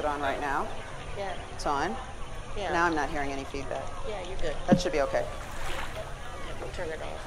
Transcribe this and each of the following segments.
it on right now? Yeah. It's on? Yeah. Now I'm not hearing any feedback. Yeah, you're good. That should be okay. Okay, we'll turn it off.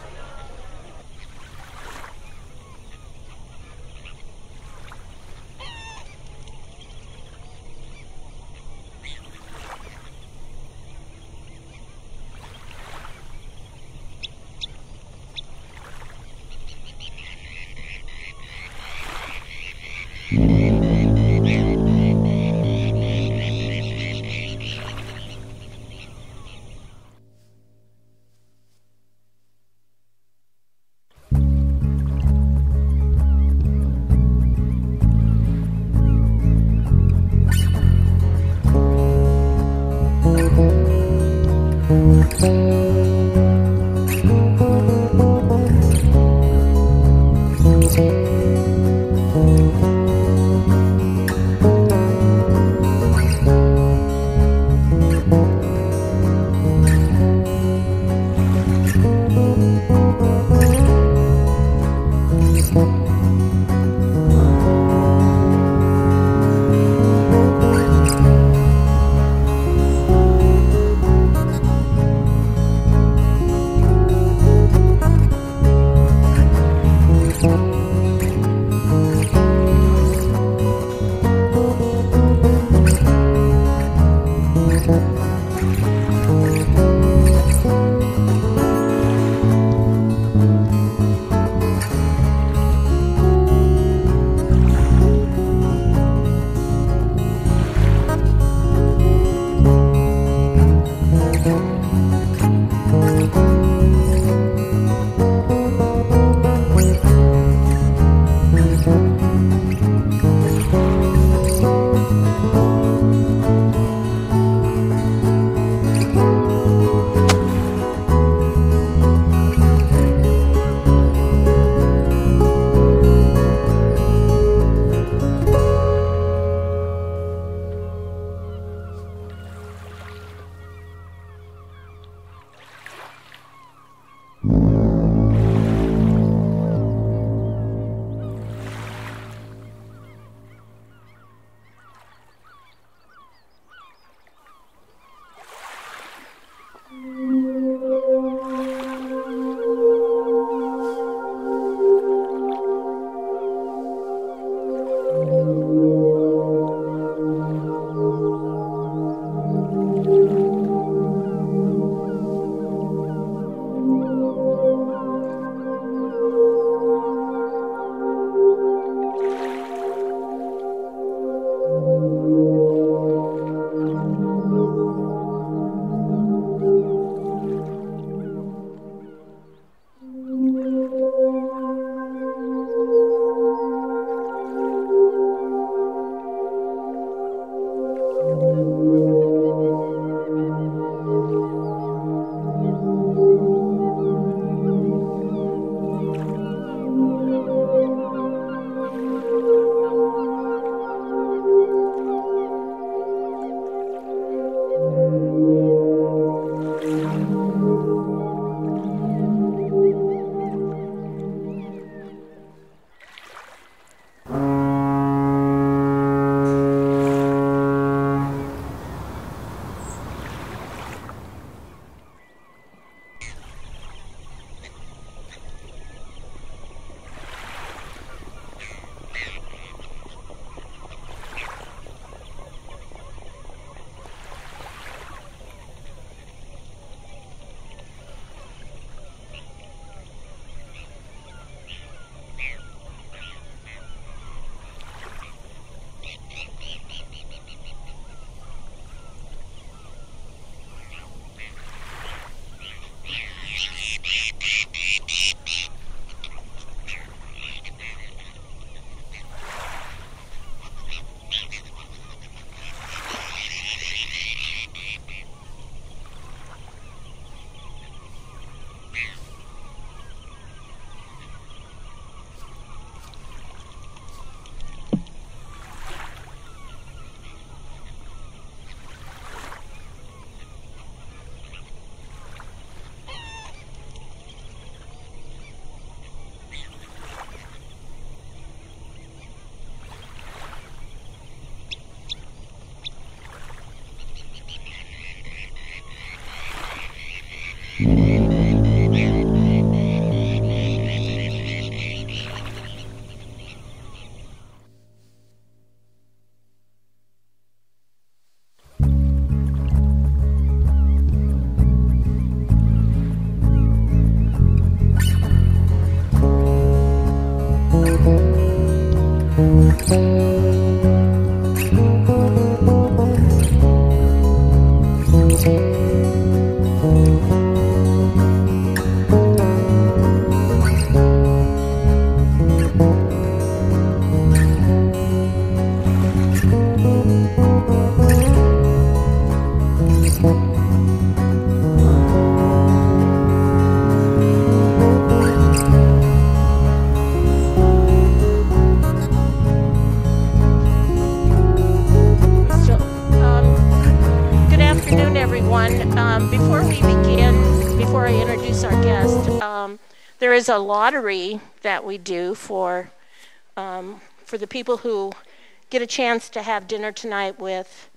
There is a lottery that we do for the people who get a chance to have dinner tonight with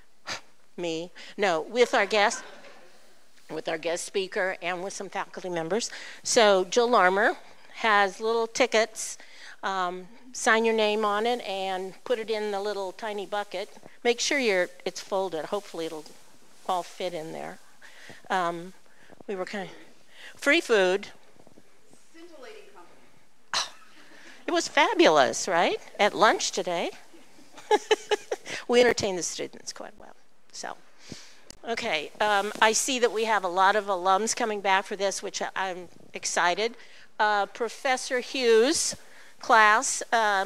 with our guest speaker and with some faculty members. So Jill Larmer has little tickets. Sign your name on it and put it in the little tiny bucket. Make sure it's folded. Hopefully it'll all fit in there. We were kind of free food. It was fabulous, right? At lunch today. We entertained the students quite well. So, okay. I see that we have a lot of alums coming back for this, which I'm excited. Professor Hughes' class.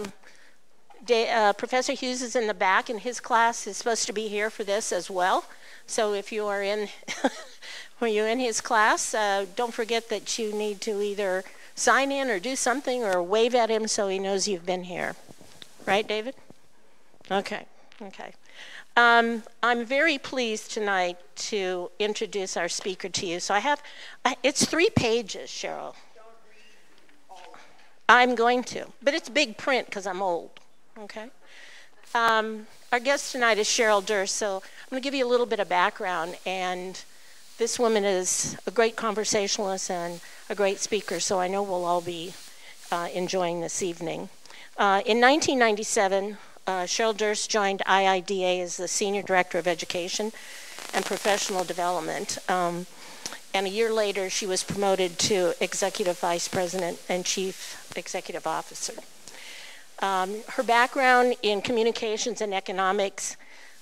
Professor Hughes is in the back, and his class is supposed to be here for this as well. So if you are in, when you're in his class, don't forget that you need to either sign in or do something or wave at him so he knows you've been here. Right, David? Okay, okay. I'm very pleased tonight to introduce our speaker to you. So it's 3 pages, Cheryl. Don't read all of it. I'm going to, but it's big print because I'm old, okay? Our guest tonight is Cheryl Durst, so I'm going to give you a little bit of background. And this woman is a great conversationalist and a great speaker, so I know we'll all be enjoying this evening. In 1997, Cheryl Durst joined IIDA as the Senior Director of Education and Professional Development. And a year later, she was promoted to Executive Vice President and Chief Executive Officer. Her background in communications and economics,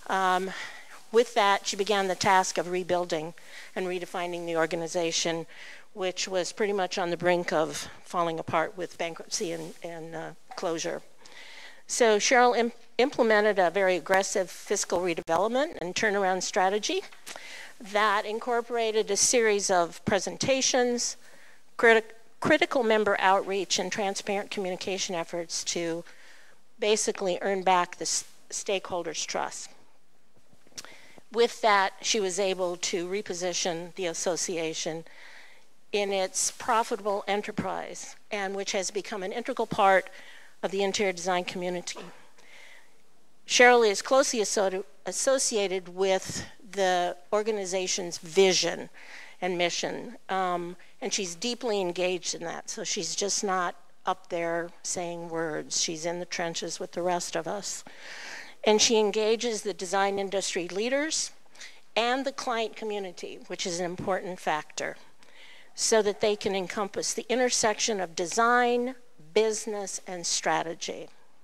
with that, she began the task of rebuilding and redefining the organization, which was pretty much on the brink of falling apart with bankruptcy and closure. So Cheryl implemented a very aggressive fiscal redevelopment and turnaround strategy that incorporated a series of presentations, critical member outreach, and transparent communication efforts to basically earn back the stakeholders' trust. With that, she was able to reposition the association in its profitable enterprise, and which has become an integral part of the interior design community. Cheryl is closely associated with the organization's vision and mission, and she's deeply engaged in that. So she's just not up there saying words. She's in the trenches with the rest of us. And she engages the design industry leaders and the client community, which is an important factor, so that they can encompass the intersection of design, business, and strategy.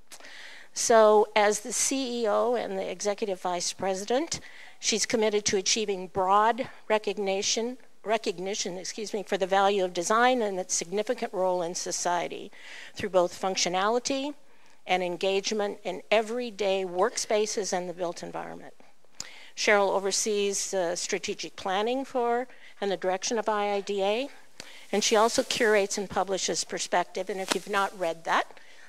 So as the CEO and the Executive Vice President, she's committed to achieving broad recognition for the value of design and its significant role in society through both functionality and engagement in everyday workspaces and the built environment. Cheryl oversees strategic planning for and the direction of IIDA, and she also curates and publishes Perspective. And if you've not read that,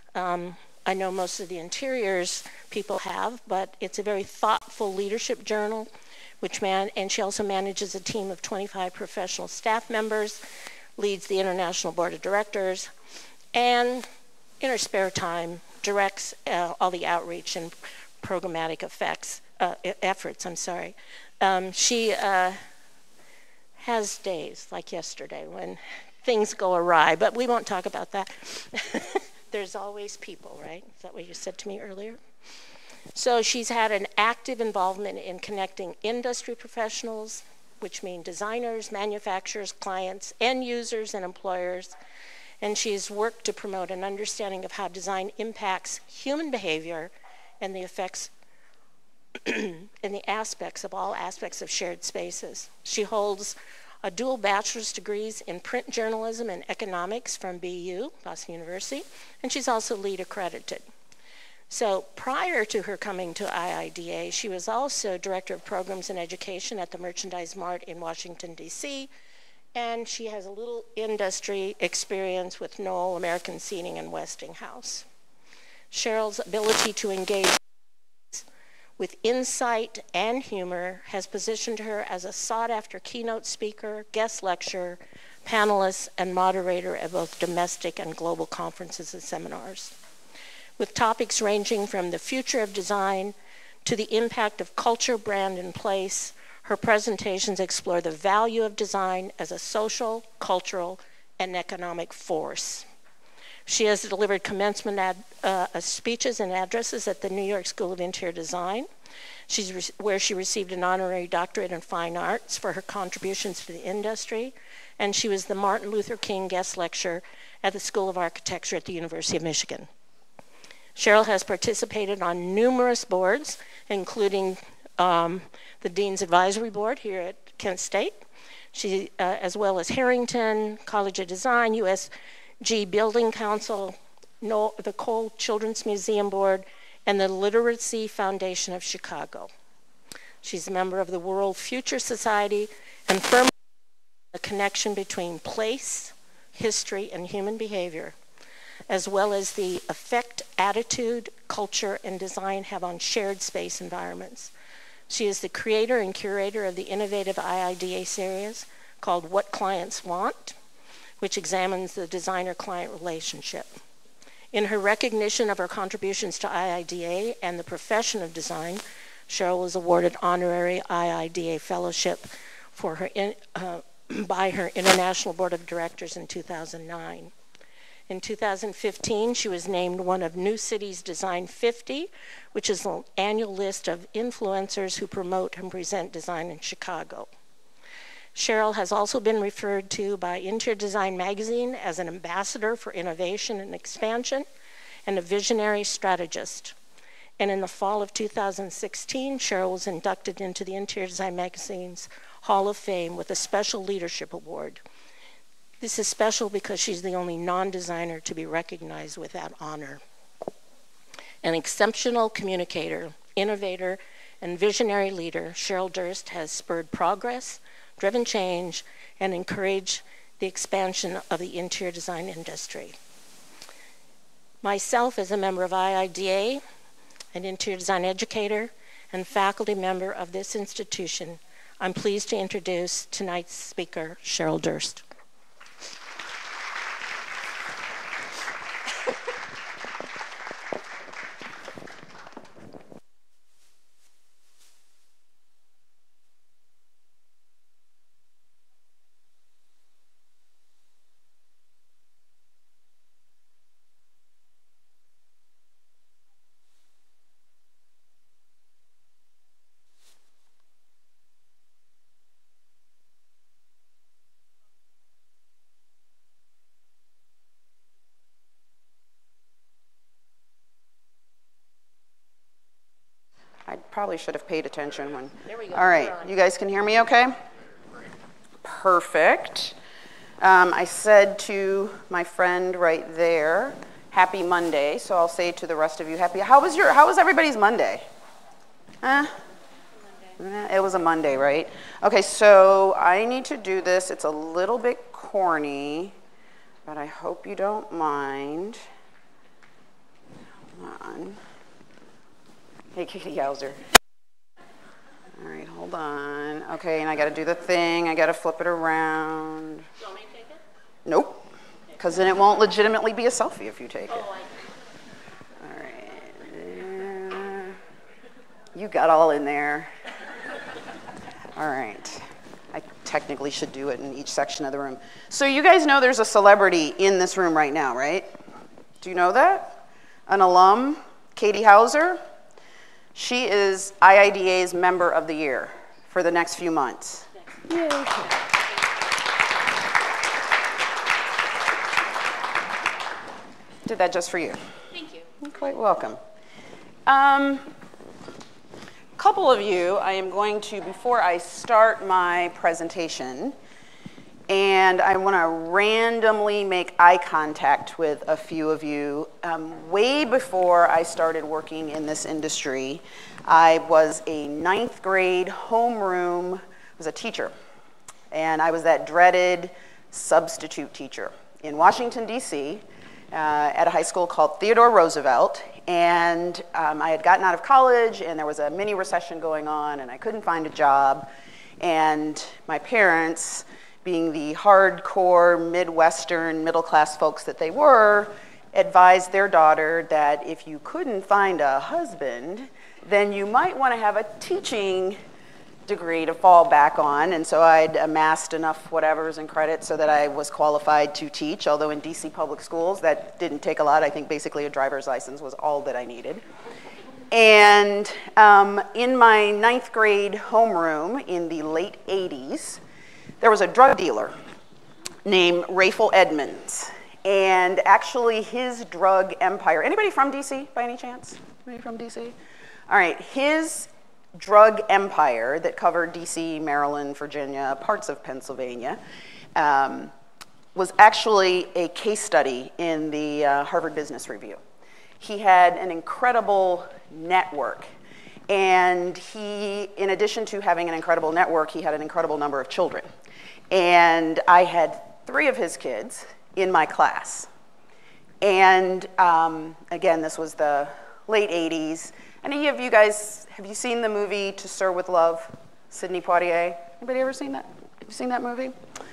I know most of the interiors people have, but it's a very thoughtful leadership journal, and she also manages a team of 25 professional staff members, leads the International Board of Directors, and in her spare time, directs all the outreach and programmatic efforts. She has days like yesterday when things go awry, but we won't talk about that. There's always people, right? Is that what you said to me earlier? So she's had an active involvement in connecting industry professionals, which mean designers, manufacturers, clients, end users, and employers, and she has worked to promote an understanding of how design impacts human behavior and the effects and the aspects of all aspects of shared spaces. She holds a dual bachelor's degrees in print journalism and economics from BU, Boston University, and she's also LEED accredited. So prior to her coming to IIDA, she was also Director of Programs and Education at the Merchandise Mart in Washington, D.C., and she has a little industry experience with Knoll, American Seating, and Westinghouse. Cheryl's ability to engage with insight and humor has positioned her as a sought-after keynote speaker, guest lecturer, panelist, and moderator at both domestic and global conferences and seminars. With topics ranging from the future of design to the impact of culture, brand, and place, her presentations explore the value of design as a social, cultural, and economic force. She has delivered commencement speeches and addresses at the New York School of Interior Design, where she received an honorary doctorate in fine arts for her contributions to the industry, and she was the Martin Luther King guest lecturer at the School of Architecture at the University of Michigan. Cheryl has participated on numerous boards, including the Dean's Advisory Board here at Kent State, as well as Harrington, College of Design, USG Building Council, the Cole Children's Museum Board, and the Literacy Foundation of Chicago. She's a member of the World Future Society and firmly the connection between place, history, and human behavior, as well as the effect attitude, culture, and design have on shared space environments. She is the creator and curator of the innovative IIDA series called What Clients Want, which examines the designer-client relationship. In her recognition of her contributions to IIDA and the profession of design, Cheryl was awarded honorary IIDA fellowship for her by her International Board of Directors in 2009. In 2015, she was named one of New City's Design 50, which is an annual list of influencers who promote and present design in Chicago. Cheryl has also been referred to by Interior Design Magazine as an ambassador for innovation and expansion and a visionary strategist. And in the fall of 2016, Cheryl was inducted into the Interior Design Magazine's Hall of Fame with a special leadership award. This is special because she's the only non-designer to be recognized with that honor. An exceptional communicator, innovator, and visionary leader, Cheryl Durst has spurred progress, driven change, and encouraged the expansion of the interior design industry. Myself, as a member of IIDA, an interior design educator, and faculty member of this institution, I'm pleased to introduce tonight's speaker, Cheryl Durst. Probably should have paid attention when. There we go. All right, you guys can hear me okay? Perfect. I said to my friend right there, happy Monday, so I'll say to the rest of you, how was everybody's Monday? It was a Monday, right? Okay, so I need to do this. It's a little bit corny, but I hope you don't mind. Hold on. Hey, Katie Hauser. All right, hold on. Okay, and I got to do the thing. I got to flip it around. Do you want me to take it? Nope, because then it won't legitimately be a selfie if you take it. All right. You got all in there. All right. I technically should do it in each section of the room. So you guys know there's a celebrity in this room right now, right? Do you know that? An alum, Katie Hauser. She is IIDA's Member of the Year for the next few months. Yay. Did that just for you. Thank you. You're quite welcome. Couple of you, I am going to, before I start my presentation, and I want to randomly make eye contact with a few of you. Way before I started working in this industry, I was a 9th grade homeroom, I was a teacher, and I was that dreaded substitute teacher in Washington, D.C., at a high school called Theodore Roosevelt, and I had gotten out of college, and there was a mini recession going on, and I couldn't find a job, and my parents, being the hardcore Midwestern middle-class folks that they were, advised their daughter that if you couldn't find a husband, then you might want to have a teaching degree to fall back on. And so I'd amassed enough whatevers and credits so that I was qualified to teach, although in DC public schools that didn't take a lot. I think basically a driver's license was all that I needed. And in my 9th grade homeroom in the late 80s, there was a drug dealer named Rayful Edmonds. And actually his drug empire, anybody from DC by any chance? Anybody from DC? All right, his drug empire that covered DC, Maryland, Virginia, parts of Pennsylvania, was actually a case study in the Harvard Business Review. He had an incredible network, and he, in addition to having an incredible network, he had an incredible number of children. And I had 3 of his kids in my class. And again, this was the late 80s. Any of you guys, have you seen the movie To Sir with Love, Sidney Poitier? Anybody ever seen that? Have you seen that movie?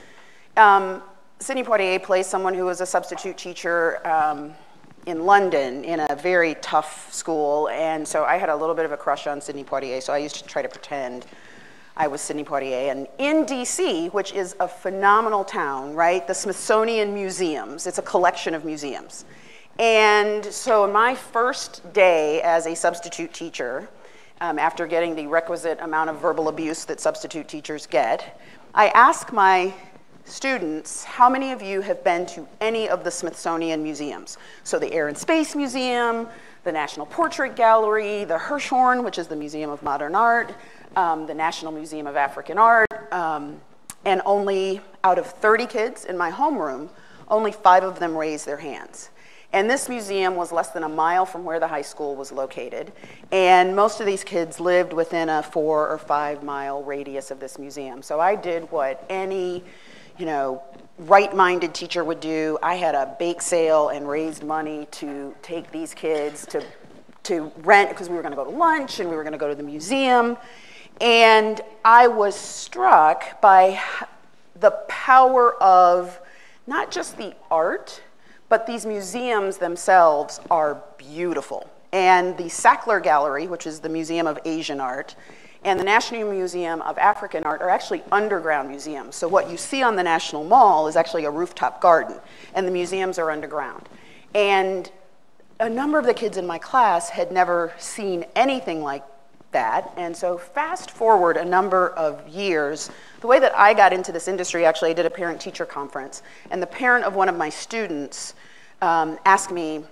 Sidney Poitier plays someone who was a substitute teacher in London in a very tough school, and so I had a little bit of a crush on Sidney Poitier, so I used to try to pretend I was Sidney Poitier. And in DC, which is a phenomenal town, right? The Smithsonian Museums, it's a collection of museums. And so my first day as a substitute teacher, after getting the requisite amount of verbal abuse that substitute teachers get, I ask my students, how many of you have been to any of the Smithsonian museums? So the Air and Space Museum, the National Portrait Gallery, the Hirshhorn, which is the Museum of Modern Art, the National Museum of African Art, and only out of 30 kids in my homeroom, only 5 of them raised their hands. And this museum was less than a mile from where the high school was located. And most of these kids lived within a 4 or 5 mile radius of this museum. So I did what any, right-minded teacher would do. I had a bake sale and raised money to take these kids to rent, because we were gonna go to lunch and we were gonna go to the museum. And I was struck by the power of not just the art, but these museums themselves are beautiful. And the Sackler Gallery, which is the Museum of Asian Art, and the National Museum of African Art are actually underground museums. So what you see on the National Mall is actually a rooftop garden, and the museums are underground. And a number of the kids in my class had never seen anything like that. And so fast forward a number of years, the way that I got into this industry, actually I did a parent-teacher conference, and the parent of one of my students asked me,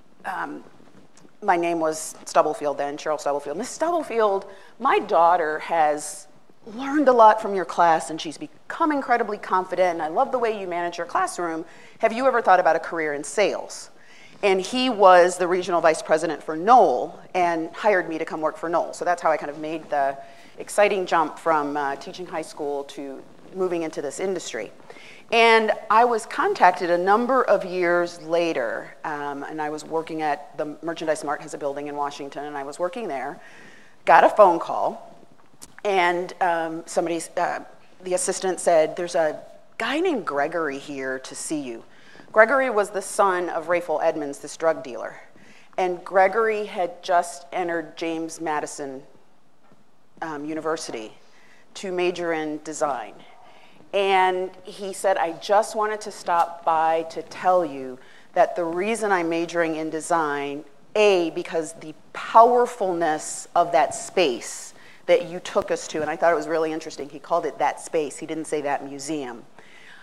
my name was Stubblefield then, Cheryl Stubblefield. Miss Stubblefield, my daughter has learned a lot from your class and she's become incredibly confident, and I love the way you manage your classroom. Have you ever thought about a career in sales? And he was the regional vice president for Knoll and hired me to come work for Knoll. So that's how I kind of made the exciting jump from teaching high school to moving into this industry. And I was contacted a number of years later, and I was working at the Merchandise Mart, has a building in Washington, and I was working there, got a phone call, and the assistant said, there's a guy named Gregory here to see you. Gregory was the son of Rayful Edmonds, this drug dealer. And Gregory had just entered James Madison University to major in design. And he said, I just wanted to stop by to tell you that the reason I'm majoring in design, because the powerfulness of that space that you took us to, and I thought it was really interesting, he called it that space, he didn't say that museum.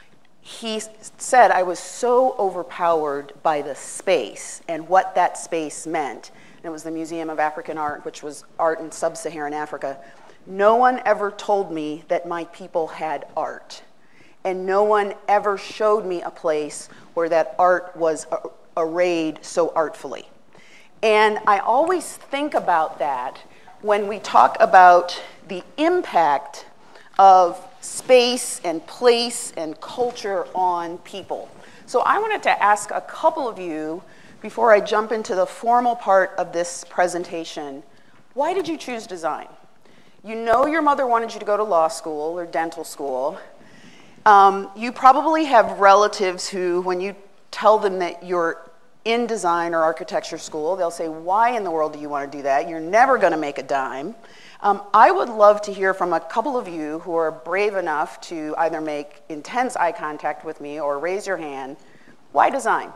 he said I was so overpowered by the space and what that space meant. And it was the Museum of African Art, which was art in sub-Saharan Africa. No one ever told me that my people had art. And no one ever showed me a place where that art was arrayed so artfully. And I always think about that when we talk about the impact of space and place and culture on people. So I wanted to ask a couple of you, before I jump into the formal part of this presentation, why did you choose design? You know your mother wanted you to go to law school or dental school. You probably have relatives who, when you tell them that you're in design or architecture school, they'll say, why in the world do you want to do that? You're never going to make a dime. I would love to hear from a couple of you who are brave enough to either make intense eye contact with me or raise your hand. Why design?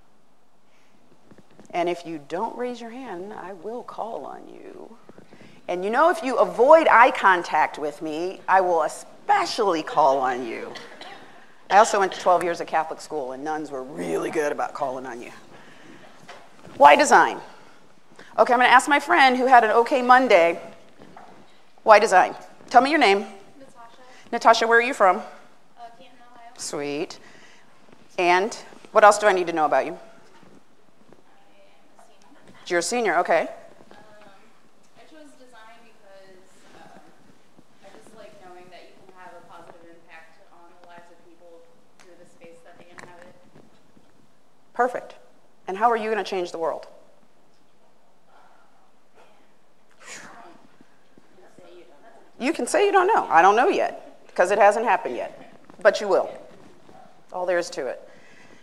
And if you don't raise your hand, I will call on you. And you know, if you avoid eye contact with me, I will especially call on you. I also went to 12 years of Catholic school, and nuns were really good about calling on you. Why design? Okay, I'm going to ask my friend who had an okay Monday. Why design? Tell me your name. Natasha. Natasha, where are you from? Canton, Ohio. Sweet. And what else do I need to know about you? I am a senior. You're a senior, okay. I chose design because I just like knowing that you can have a positive impact on the lives of people through the space that they inhabit. Perfect. And how are you going to change the world? You can say you don't know. I don't know yet, because it hasn't happened yet. But you will. That's all there is to it.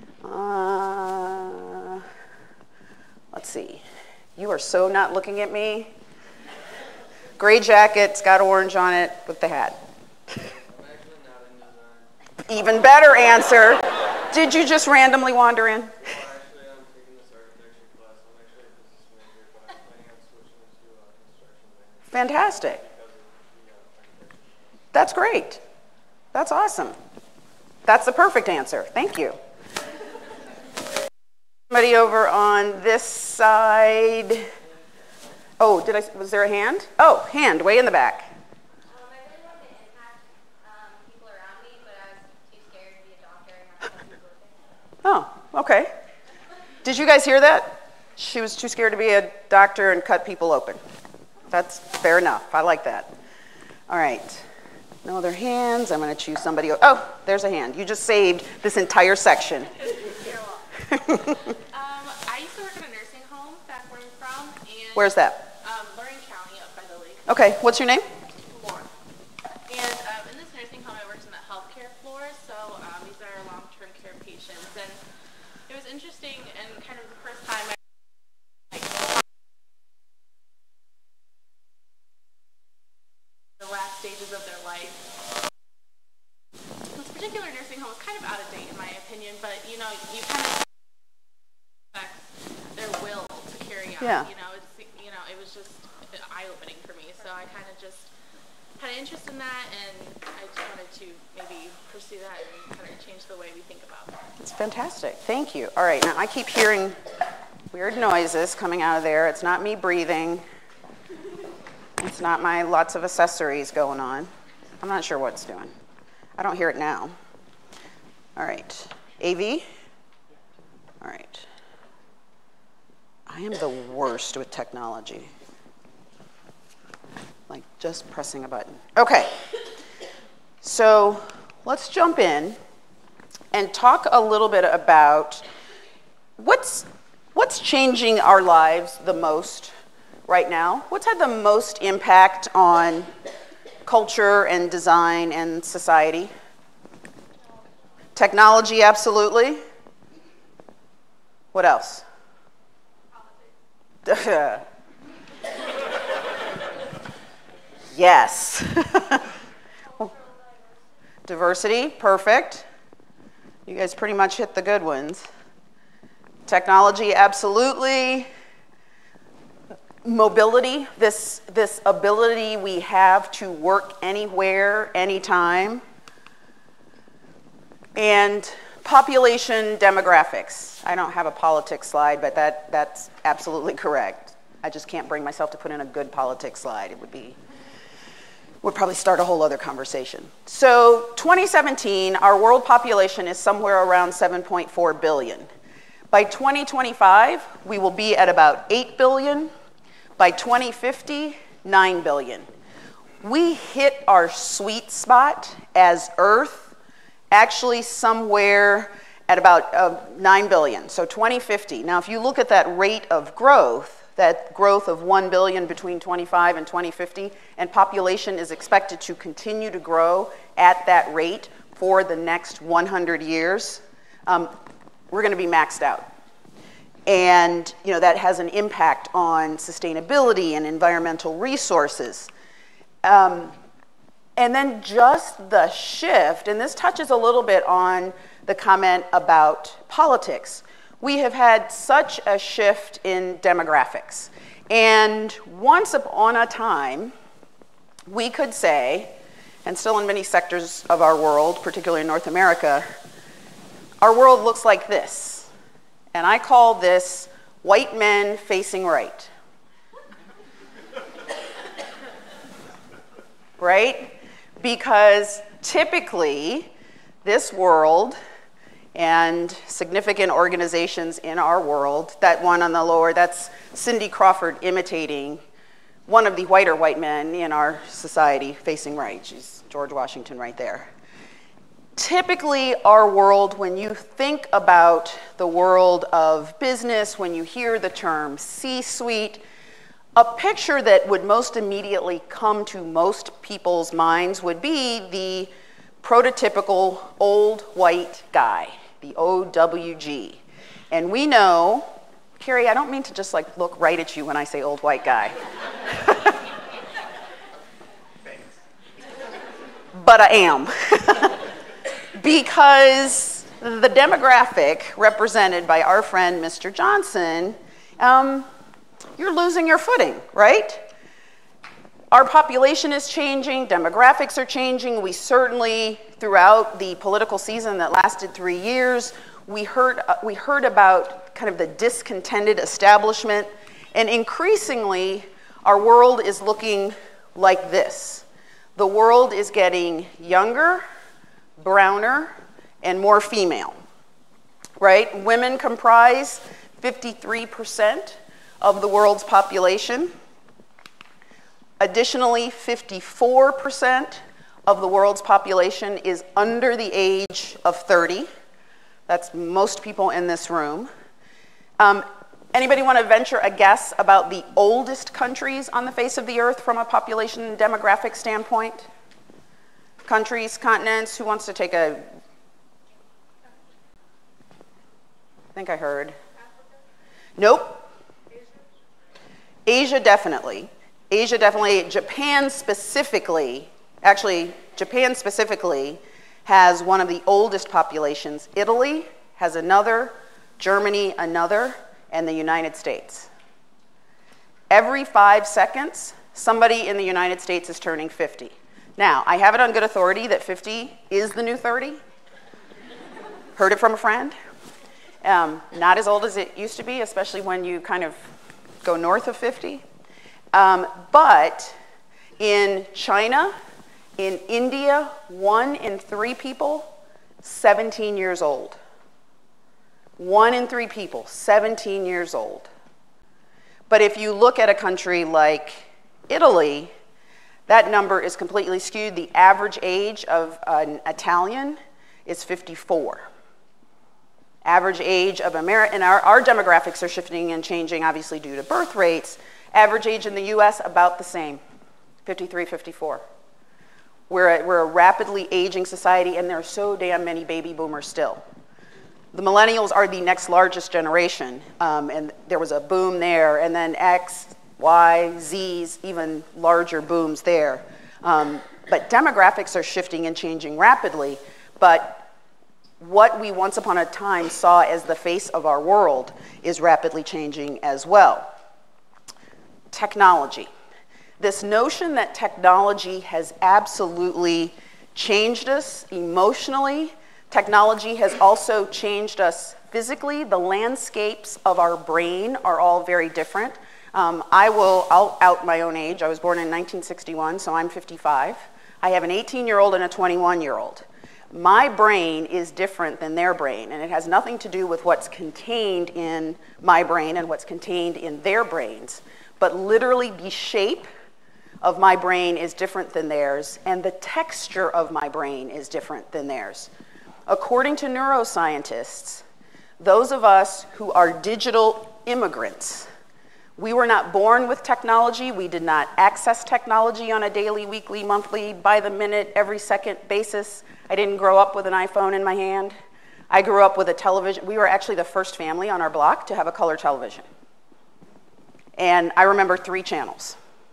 Let's see. You are so not looking at me. Gray jacket, it's got orange on it with the hat. I'm actually not in design. Even better answer. Did you just randomly wander in? Well, actually, I'm taking this architecture class. I'm actually a business major, but I'm planning on switching to construction management. Fantastic. Because of the architecture. That's great. That's awesome. That's the perfect answer. Thank you. Somebody over on this side. Oh, was there a hand? Oh, hand, way in the back. I really wanted to impact people around me, but I was too scared to be a doctor and have to Oh, okay. Did you guys hear that? She was too scared to be a doctor and cut people open. That's fair enough. I like that. All right. No other hands. I'm going to choose somebody. Oh, there's a hand. You just saved this entire section. I used to work in a nursing home back where I'm from. And, Where's that? Lorraine County, up by the lake. Okay. What's your name? Lauren. And in this nursing home, I worked in the healthcare floor, so these are long-term care patients. And it was interesting and kind of the first time the last stages of their life. This particular nursing home was kind of out of date in my opinion, but you know, you kind of affect their will to carry on. Yeah. It was just eye-opening for me. So I kind of just had an interest in that, and I just wanted to maybe pursue that and kind of change the way we think about it. It's fantastic. Thank you. All right. Now I keep hearing weird noises coming out of there. It's not me breathing. It's not my lots of accessories going on. I'm not sure what it's doing. I don't hear it now. All right. AV? All right. I am the worst with technology. Like just pressing a button. Okay. So let's jump in and talk a little bit about what's changing our lives the most right now. What's had the most impact on culture and design and society? Technology, absolutely. What else? Yes. Diversity, perfect. You guys pretty much hit the good ones. Technology, absolutely. Mobility, this ability we have to work anywhere, anytime. And population demographics. I don't have a politics slide, but that's absolutely correct. I just can't bring myself to put in a good politics slide. It would probably start a whole other conversation. So 2017, our world population is somewhere around 7.4 billion. By 2025, we will be at about 8 billion. By 2050, 9 billion. We hit our sweet spot as Earth actually somewhere at about 9 billion, so 2050. Now, if you look at that rate of growth, that growth of 1 billion between 25 and 2050, and population is expected to continue to grow at that rate for the next 100 years, we're going to be maxed out. And that has an impact on sustainability and environmental resources. And then just the shift, and this touches a little bit on the comment about politics. We have had such a shift in demographics. And once upon a time, we could say, and still in many sectors of our world, particularly in North America, our world looks like this. And I call this white men facing right. Right? Because typically, this world and significant organizations in our world, that one on the lower, that's Cindy Crawford imitating one of the whiter white men in our society facing right. She's George Washington right there. Typically, our world, when you think about the world of business, when you hear the term C-suite, a picture that would most immediately come to most people's minds would be the prototypical old white guy, the OWG. And we know, Carrie, I don't mean to just look right at you when I say old white guy. But I am. Because the demographic represented by our friend Mr. Johnson, you're losing your footing, right? Our population is changing, demographics are changing. We certainly, throughout the political season that lasted 3 years, we heard about kind of the discontented establishment, and increasingly, our world is looking like this. The world is getting younger, browner, and more female, right? Women comprise 53% of the world's population. Additionally, 54% of the world's population is under the age of 30. That's most people in this room. Anybody want to venture a guess about the oldest countries on the face of the earth from a population and demographic standpoint? Countries, continents, who wants to take a... I think I heard. Nope. Asia definitely. Asia definitely. Japan specifically, actually, Japan specifically has one of the oldest populations. Italy has another, Germany another, and the United States. Every 5 seconds, somebody in the United States is turning 50. Now, I have it on good authority that 50 is the new 30. Heard it from a friend. Not as old as it used to be, especially when you kind of go north of 50. But in China, in India, 1 in 3 people, 17 years old. 1 in 3 people, 17 years old. But if you look at a country like Italy, that number is completely skewed. The average age of an Italian is 54. Average age of America, and our demographics are shifting and changing, obviously, due to birth rates. Average age in the US, about the same, 53, 54. We're a rapidly aging society, and there are so damn many baby boomers still. The millennials are the next largest generation, and there was a boom there, and then X, Y, Z's, even larger booms there. But demographics are shifting and changing rapidly, but what we once upon a time saw as the face of our world is rapidly changing as well. Technology. This notion that technology has absolutely changed us emotionally, Technology has also changed us physically. The landscapes of our brain are all very different. I'll out my own age. I was born in 1961, so I'm 55. I have an 18-year-old and a 21-year-old. My brain is different than their brain, and it has nothing to do with what's contained in my brain and what's contained in their brains, but literally the shape of my brain is different than theirs, and the texture of my brain is different than theirs. According to neuroscientists, those of us who are digital immigrants, we were not born with technology. We did not access technology on a daily, weekly, monthly, by the minute, every second basis. I didn't grow up with an iPhone in my hand. I grew up with a television. We were actually the first family on our block to have a color television. And I remember 3 channels.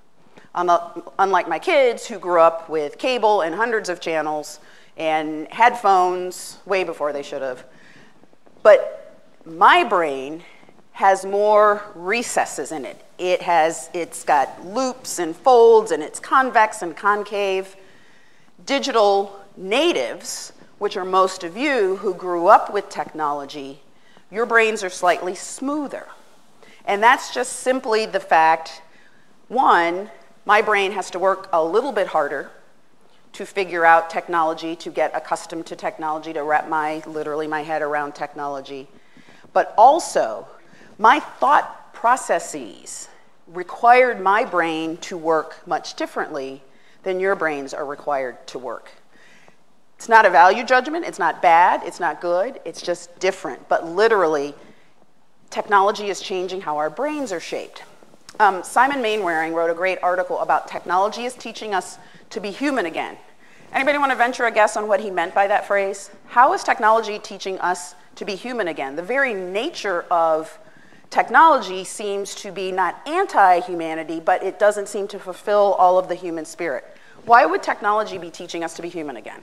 Unlike my kids who grew up with cable and hundreds of channels and had phones way before they should have. But my brain has more recesses in it. It's got loops and folds, and it's convex and concave. Digital natives, which are most of you who grew up with technology, your brains are slightly smoother. And that's just simply the fact, one, my brain has to work a little bit harder to figure out technology, to get accustomed to technology, to wrap literally my head around technology. But also, my thought processes required my brain to work much differently than your brains are required to work. It's not a value judgment, it's not bad, it's not good, it's just different. But literally, technology is changing how our brains are shaped. Simon Mainwaring wrote a great article about technology is teaching us to be human again. Anybody want to venture a guess on what he meant by that phrase? How is technology teaching us to be human again? The very nature of technology seems to be not anti-humanity, but it doesn't seem to fulfill all of the human spirit. Why would technology be teaching us to be human again?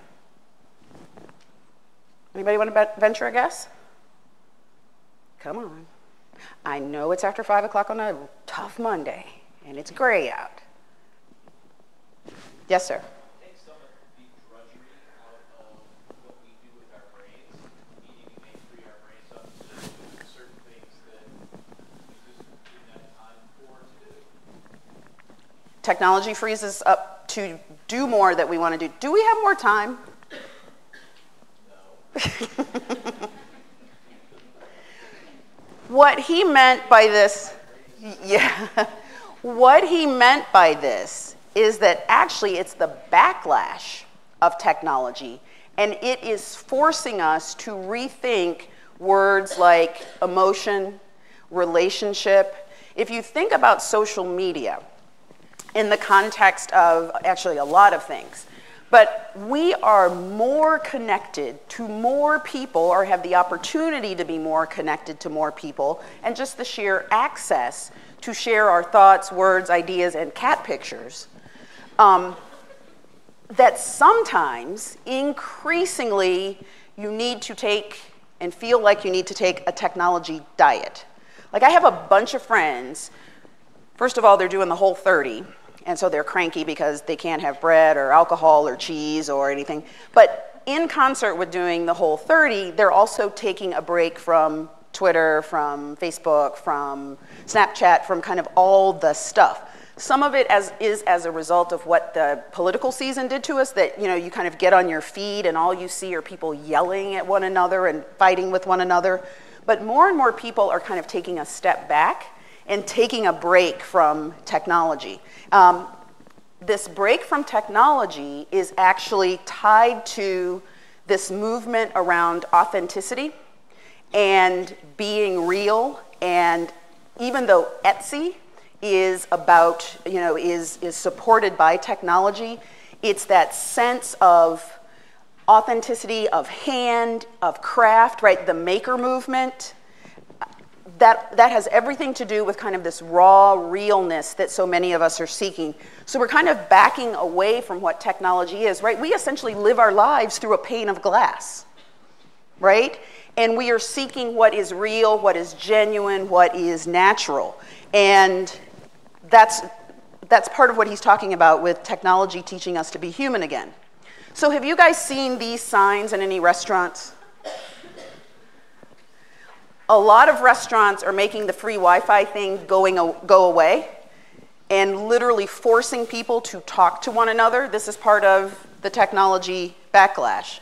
Anybody want to venture a guess? Come on. I know it's after 5 o'clock on a tough Monday, and it's gray out. Yes, sir? Take some of the drudgery out of what we do with our brains, meaning we may free our brains up to do certain things that we just didn't have time for to do. Technology frees us up to do more that we want to do. Do we have more time? No. What he meant by this, what he meant by this is that actually it's the backlash of technology, and it is forcing us to rethink words like emotion, relationship. If you think about social media in the context of actually a lot of things, but we are more connected to more people, or have the opportunity to be more connected to more people, and just the sheer access to share our thoughts, words, ideas, and cat pictures, that sometimes, increasingly, you need to take and feel like you need to take a technology diet. Like I have a bunch of friends, first of all, they're doing the Whole30, and so they're cranky because they can't have bread or alcohol or cheese or anything. But in concert with doing the Whole30, they're also taking a break from Twitter, from Facebook, from Snapchat, from kind of all the stuff. Some of it is as a result of what the political season did to us, that you kind of get on your feed and all you see are people yelling at one another and fighting with one another. But more and more people are kind of taking a step back and taking a break from technology. This break from technology is actually tied to this movement around authenticity and being real. And even though Etsy is about, is supported by technology, it's that sense of authenticity, of hand, of craft, right? The maker movement. That has everything to do with kind of this raw realness that so many of us are seeking. So we're kind of backing away from what technology is, right? We essentially live our lives through a pane of glass, right? And we are seeking what is real, what is genuine, what is natural. And that's part of what he's talking about with technology teaching us to be human again. So have you guys seen these signs in any restaurants? A lot of restaurants are making the free Wi-Fi thing go away and literally forcing people to talk to one another. This is part of the technology backlash.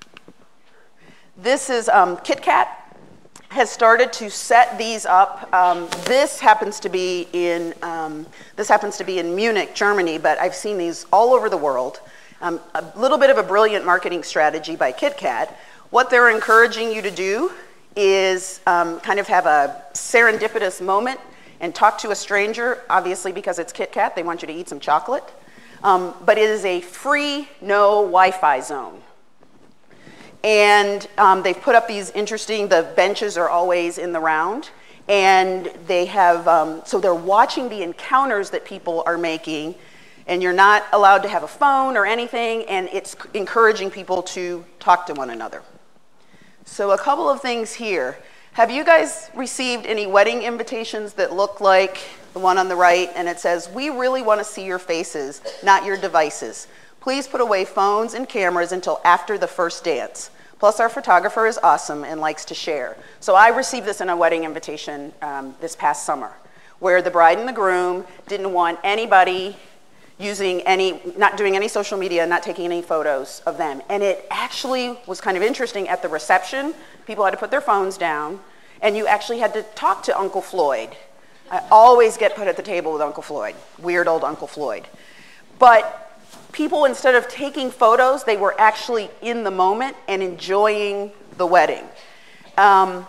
This is KitKat has started to set these up. This happens to be in Munich, Germany, but I've seen these all over the world. A little bit of a brilliant marketing strategy by KitKat. What they're encouraging you to do is kind of have a serendipitous moment and talk to a stranger, obviously because it's KitKat, they want you to eat some chocolate. But it is a free, no Wi-Fi zone. And they've put up these interesting, the benches are always in the round, and they have, so they're watching the encounters that people are making, and you're not allowed to have a phone or anything, and it's encouraging people to talk to one another. So a couple of things here. Have you guys received any wedding invitations that look like the one on the right, and it says, "We really want to see your faces, not your devices. Please put away phones and cameras until after the first dance. Plus, our photographer is awesome and likes to share." So I received this in a wedding invitation this past summer, where the bride and the groom didn't want anybody not doing any social media, not taking any photos of them. And it actually was kind of interesting at the reception. People had to put their phones down, and you actually had to talk to Uncle Floyd. I always get put at the table with Uncle Floyd, weird old Uncle Floyd. But people, instead of taking photos, they were actually in the moment and enjoying the wedding. So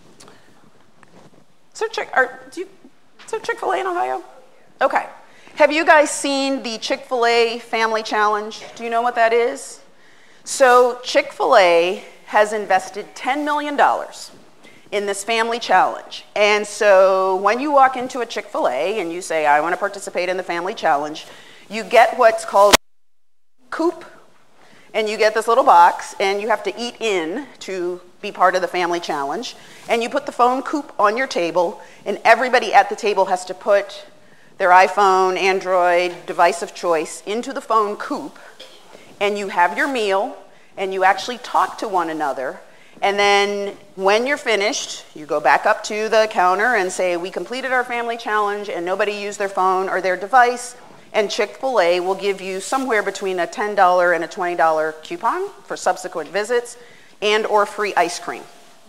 Chick-fil-A in Ohio? Okay. Have you guys seen the Chick-fil-A Family Challenge? Do you know what that is? So Chick-fil-A has invested $10 million in this family challenge. And so when you walk into a Chick-fil-A and you say, "I want to participate in the family challenge," you get what's called coop, and you get this little box, and you have to eat in to be part of the family challenge. And you put the phone coop on your table, and everybody at the table has to put their iPhone, Android, device of choice into the phone coop, and you have your meal, and you actually talk to one another. And then when you're finished, you go back up to the counter and say, "We completed our family challenge, and nobody used their phone or their device." And Chick-fil-A will give you somewhere between a $10 and a $20 coupon for subsequent visits and or free ice cream.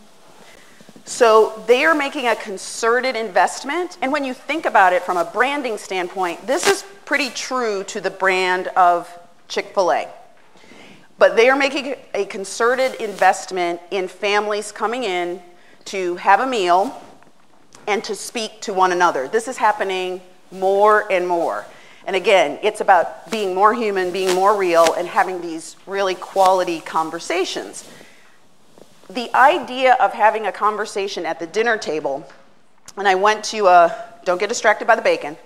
So they are making a concerted investment. And when you think about it from a branding standpoint, this is pretty true to the brand of Chick-fil-A. But they are making a concerted investment in families coming in to have a meal and to speak to one another. This is happening more and more. And again, it's about being more human, being more real, and having these really quality conversations. The idea of having a conversation at the dinner table, and I went to don't get distracted by the bacon.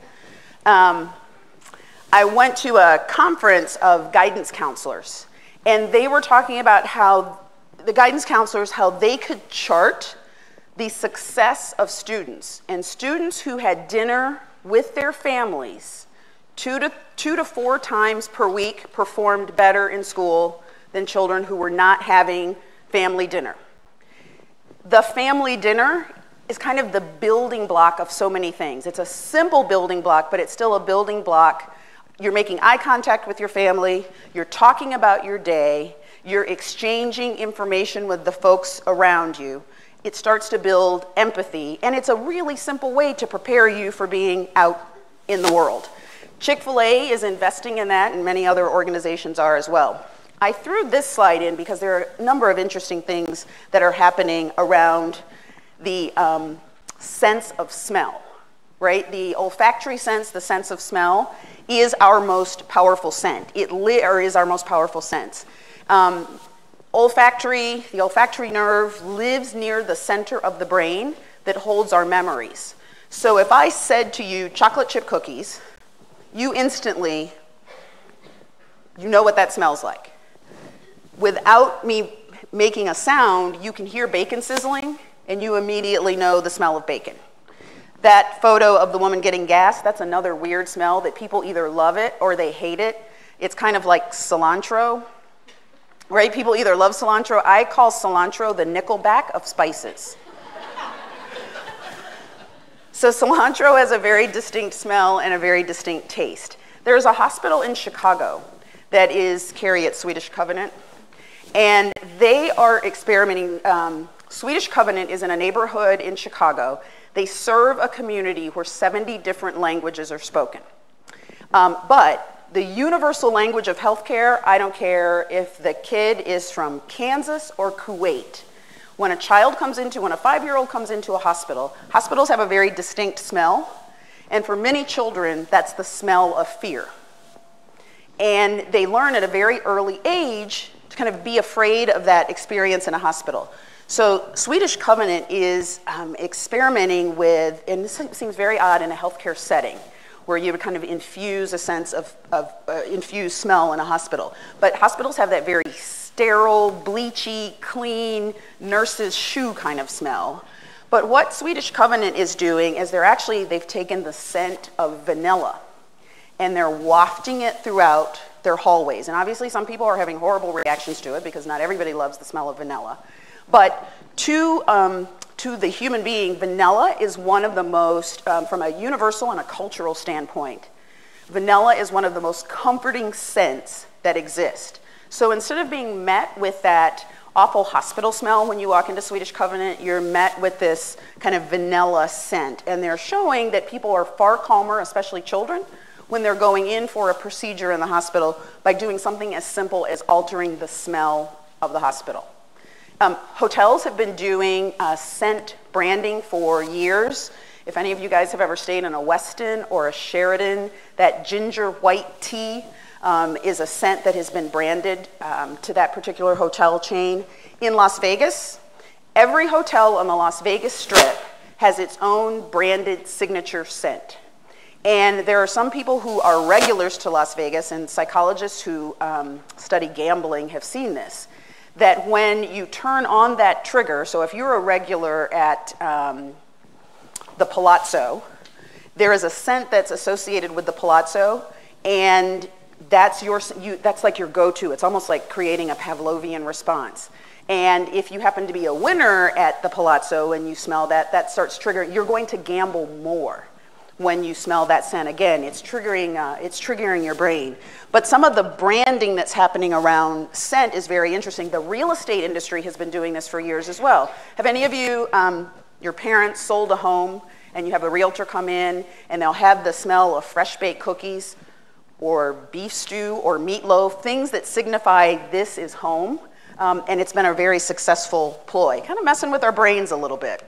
I went to a conference of guidance counselors, and they were talking about how the guidance counselors, how they could chart the success of students. And students who had dinner with their families 2 to 4 times per week performed better in school than children who were not having family dinner. The family dinner is kind of the building block of so many things. It's a simple building block, but it's still a building block. You're making eye contact with your family, you're talking about your day, you're exchanging information with the folks around you. It starts to build empathy, and it's a really simple way to prepare you for being out in the world. Chick-fil-A is investing in that, and many other organizations are as well. I threw this slide in because there are a number of interesting things that are happening around the sense of smell, right? The olfactory sense, the sense of smell, is our most powerful scent. Is our most powerful sense. The olfactory nerve lives near the center of the brain that holds our memories. So if I said to you, chocolate chip cookies, you instantly, you know what that smells like. Without me making a sound, you can hear bacon sizzling, and you immediately know the smell of bacon. That photo of the woman getting gas, that's another weird smell that people either love it or they hate it. It's kind of like cilantro. right? People either love cilantro. I call cilantro the Nickelback of spices. So cilantro has a very distinct smell and a very distinct taste. There's a hospital in Chicago that is, Carrie, at Swedish Covenant, and they are experimenting. Swedish Covenant is in a neighborhood in Chicago. They serve a community where 70 different languages are spoken. But the universal language of healthcare, I don't care if the kid is from Kansas or Kuwait. When a 5-year-old comes into a hospital, hospitals have a very distinct smell. And for many children, that's the smell of fear. And they learn at a very early age to kind of be afraid of that experience in a hospital. So Swedish Covenant is experimenting with, and this seems very odd in a healthcare setting, where you would kind of infuse a sense of infused smell in a hospital. But hospitals have that very sterile, bleachy, clean, nurse's shoe kind of smell. But what Swedish Covenant is doing is they've taken the scent of vanilla and they're wafting it throughout their hallways. And obviously some people are having horrible reactions to it because not everybody loves the smell of vanilla. But to the human being, vanilla is one of the most, from a universal and a cultural standpoint, vanilla is one of the most comforting scents that exist. So instead of being met with that awful hospital smell when you walk into Swedish Covenant, you're met with this kind of vanilla scent. And they're showing that people are far calmer, especially children, when they're going in for a procedure in the hospital by doing something as simple as altering the smell of the hospital. Hotels have been doing scent branding for years. If any of you guys have ever stayed in a Westin or a Sheraton, that ginger white tea is a scent that has been branded to that particular hotel chain. In Las Vegas, every hotel on the Las Vegas Strip has its own branded signature scent. And there are some people who are regulars to Las Vegas, and psychologists who study gambling have seen this, that when you turn on that trigger, so if you're a regular at the Palazzo, there is a scent that's associated with the Palazzo, and that's like your go-to. It's almost like creating a Pavlovian response. And if you happen to be a winner at the Palazzo and you smell that, that starts triggering, you're going to gamble more when you smell that scent. Again, it's triggering your brain. But some of the branding that's happening around scent is very interesting. The real estate industry has been doing this for years as well. Have any of you, your parents sold a home and you have a realtor come in and they'll have the smell of fresh baked cookies or beef stew or meatloaf, things that signify this is home, and it's been a very successful ploy, kind of messing with our brains a little bit.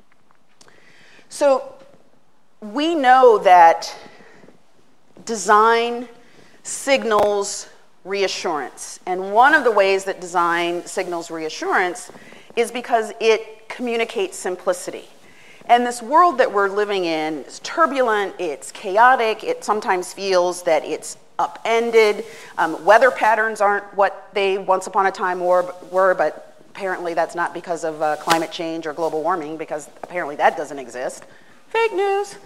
So we know that design signals reassurance, and one of the ways that design signals reassurance is because it communicates simplicity. And this world that we're living in is turbulent, it's chaotic, it sometimes feels that it's upended. Weather patterns aren't what they once upon a time were, but apparently that's not because of climate change or global warming, because apparently that doesn't exist. Fake news.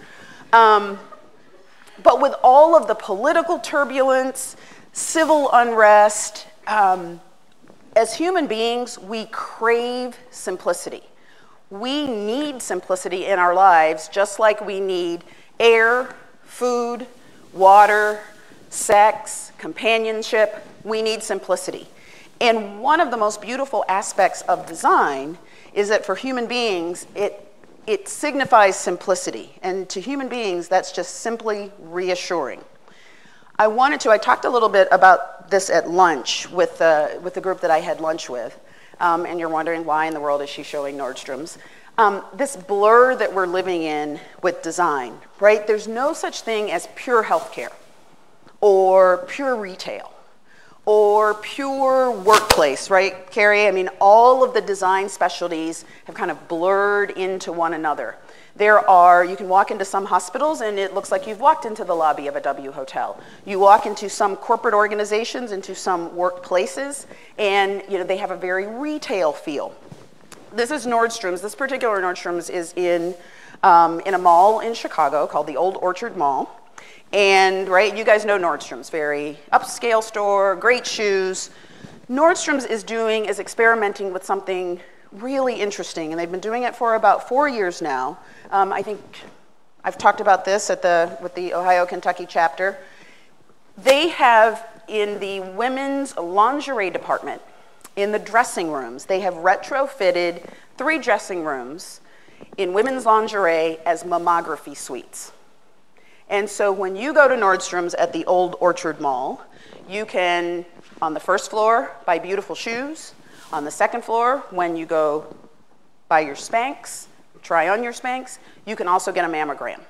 But with all of the political turbulence, civil unrest, as human beings, we crave simplicity. We need simplicity in our lives, just like we need air, food, water, sex, companionship. We need simplicity. And one of the most beautiful aspects of design is that for human beings, it signifies simplicity. And to human beings, that's just simply reassuring. I talked a little bit about this at lunch with the group that I had lunch with. And you're wondering why in the world is she showing Nordstrom's. This blur that we're living in with design, right? There's no such thing as pure healthcare or pure retail or pure workplace, right, Carrie? I mean, all of the design specialties have kind of blurred into one another. You can walk into some hospitals and it looks like you've walked into the lobby of a W hotel. You walk into some corporate organizations, into some workplaces, and they have a very retail feel. This is Nordstrom's. This particular Nordstrom's is in a mall in Chicago called the Old Orchard Mall. And, right, you guys know Nordstrom's, very upscale store, great shoes. Nordstrom's is experimenting with something really interesting, and they've been doing it for about 4 years now. I think I've talked about this with the Ohio-Kentucky chapter. They have, in the women's lingerie department, in the dressing rooms, they have retrofitted 3 dressing rooms in women's lingerie as mammography suites. And so when you go to Nordstrom's at the old Orchard Mall, you can, on the first floor, buy beautiful shoes. On the second floor, when you go buy your Spanx, try on your Spanx, you can also get a mammogram.